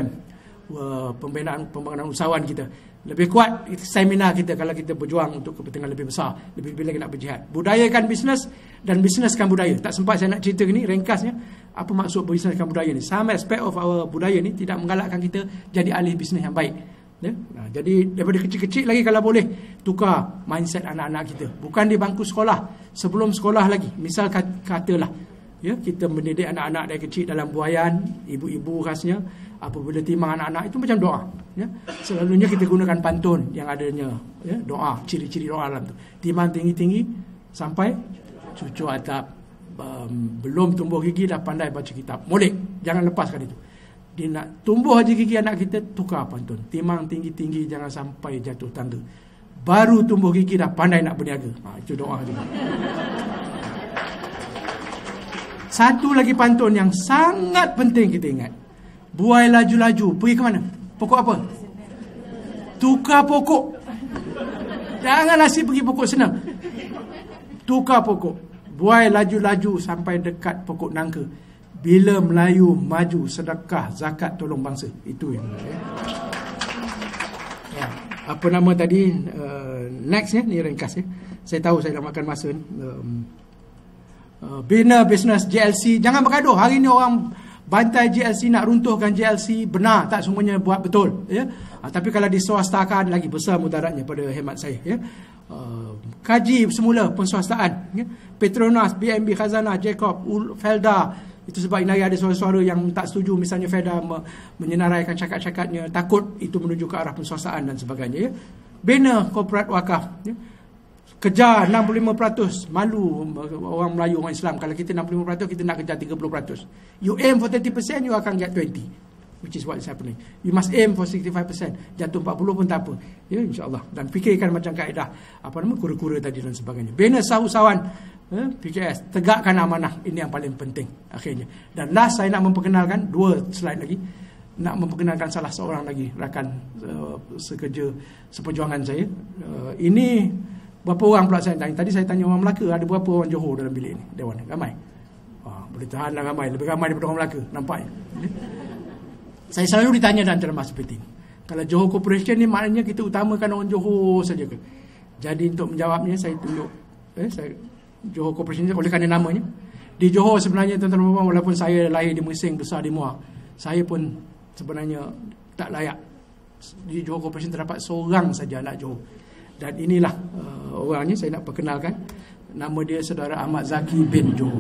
pembangunan usahawan kita, lebih kuat seminar kita kalau kita berjuang untuk kepentingan lebih besar, lebih lagi nak berjihad. Budayakan bisnes dan bisneskan budaya. Tak sempat saya nak cerita ni, ringkasnya apa maksud bisneskan budaya ni. Some aspect of our budaya ni tidak menggalakkan kita jadi ahli bisnes yang baik, ya? Jadi daripada kecil-kecil lagi kalau boleh tukar mindset anak-anak kita, bukan di bangku sekolah, sebelum sekolah lagi. Misal katalah, ya, kita mendidik anak-anak dari kecil dalam buayan, ibu-ibu khasnya apabila timang anak-anak itu macam doa, ya. Selalunya kita gunakan pantun yang adanya, ya, doa, ciri-ciri doa dalam tu. Timang tinggi-tinggi sampai cucu atap, belum tumbuh gigi dah pandai baca kitab. Molek, jangan lepaskan itu. Dia nak tumbuh aja gigi anak kita, tukar pantun. Timang tinggi-tinggi jangan sampai jatuh tangga. Baru tumbuh gigi dah pandai nak berniaga. Itu doa juga. Satu lagi pantun yang sangat penting kita ingat. Buai laju-laju, pergi ke mana? Pokok apa? Tukar pokok. Jangan asyik pergi pokok senang. Tukar pokok. buai laju-laju sampai dekat pokok nangka. Bila Melayu maju, sedekah, zakat, tolong bangsa. Itu yang apa nama tadi, next ya, ni ringkas ya. Saya tahu saya dah makan masa ni. Bina bisnes JLC. Jangan bergaduh. Hari ni orang bantai JLC, nak runtuhkan JLC. Benar, tak semuanya buat betul ya. Tapi kalau diswastakan lagi besar mudaratnya pada hemat saya ya. Kaji semula penswastaan ya. Petronas, BNB, Khazanah, Jacob, Felda. Itu sebab ini ada suara-suara yang tak setuju, misalnya Felda menyenaraikan cakap-cakapnya, takut itu menuju ke arah penswastaan dan sebagainya ya. Bina korporat wakaf ya. Kejar 65%. Malu orang Melayu, orang Islam. Kalau kita 65%, kita nak kejar 30%. You aim for 30%, you akan get 20%. Which is what is happening. You must aim for 65%. Jatuh 40 pun tak apa. Ya, insyaAllah. Dan fikirkan macam kaedah, kura-kura tadi dan sebagainya. Bina usahawan PKS. Tegakkan amanah. Ini yang paling penting akhirnya. Dan last, saya nak memperkenalkan 2 slide lagi. Nak memperkenalkan salah seorang lagi rakan sekerja seperjuangan saya. Ini berapa orang pula saya tanya. Tadi saya tanya orang Melaka, ada berapa orang Johor dalam bilik ni, Dewan ni? Ramai. Boleh tahan lah ramai. Lebih ramai daripada orang Melaka. Nampaknya. Saya selalu ditanya dalam ceramah seperti ini. Kalau Johor Corporation ni maknanya kita utamakan orang Johor saja ke? Jadi untuk menjawabnya saya tunjuk Johor Corporation oleh kerana namanya. Di Johor sebenarnya tuan-tuan dan puan, walaupun saya lahir di Mersing, besar di Muar, saya pun sebenarnya tak layak. Di Johor Corporation terdapat seorang saja anak Johor. Dan inilah orangnya, saya nak perkenalkan. Nama dia Saudara Ahmad Zaki bin Johor.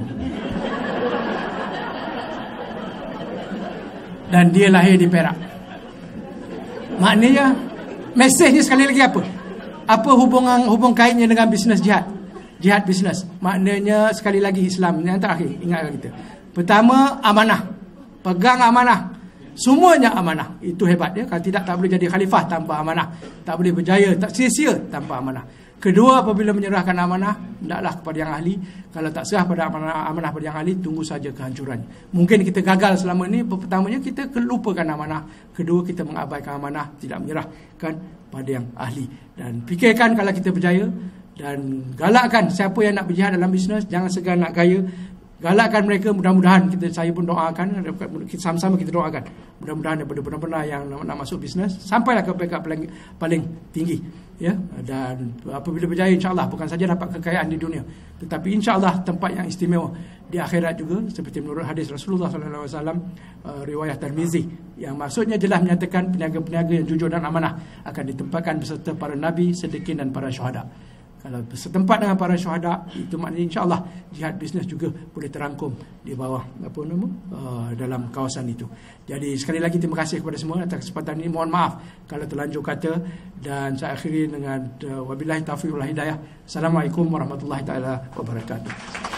Dan dia lahir di Perak. Maknanya mesejnya sekali lagi apa? Apa hubung kaitnya dengan bisnes jihad? Jihad bisnes. Maknanya sekali lagi Islam. Yang terakhir, ingatkan kita. Pertama, amanah. Pegang amanah. Semuanya amanah. Itu hebat ya. Kalau tidak, tak boleh jadi khalifah tanpa amanah. Tak boleh berjaya, tak sia-sia tanpa amanah. Kedua, apabila menyerahkan amanah, hendaklah kepada yang ahli. Kalau tak serah pada amanah pada yang ahli, tunggu saja kehancurannya. Mungkin kita gagal selama ini. Pertamanya kita lupakan amanah. Kedua, kita mengabaikan amanah, tidak menyerahkan pada yang ahli. Dan fikirkan kalau kita berjaya. Dan galakkan siapa yang nak berjihad dalam bisnes, jangan segan nak gaya. Galakkan mereka, mudah-mudahan saya pun doakan, sama-sama kita doakan, mudah-mudahan daripada benar-benar yang nak masuk bisnes sampailah ke peringkat paling tinggi ya. Dan apabila berjaya, insya-Allah bukan saja dapat kekayaan di dunia, tetapi insya-Allah tempat yang istimewa di akhirat juga, seperti menurut hadis Rasulullah SAW, riwayat Tirmizi, yang maksudnya jelas menyatakan peniaga-peniaga yang jujur dan amanah akan ditempatkan beserta para nabi, siddiqin dan para syuhada. Kalau setempat dengan para syuhada, itu maknanya insya-Allah jihad bisnes juga boleh terangkum di bawah dalam kawasan itu. Jadi sekali lagi terima kasih kepada semua atas kesempatan ini. Mohon maaf kalau terlanjur kata, dan saya akhiri dengan wabillahi taufiq wal hidayah. Assalamualaikum warahmatullahi taala wabarakatuh.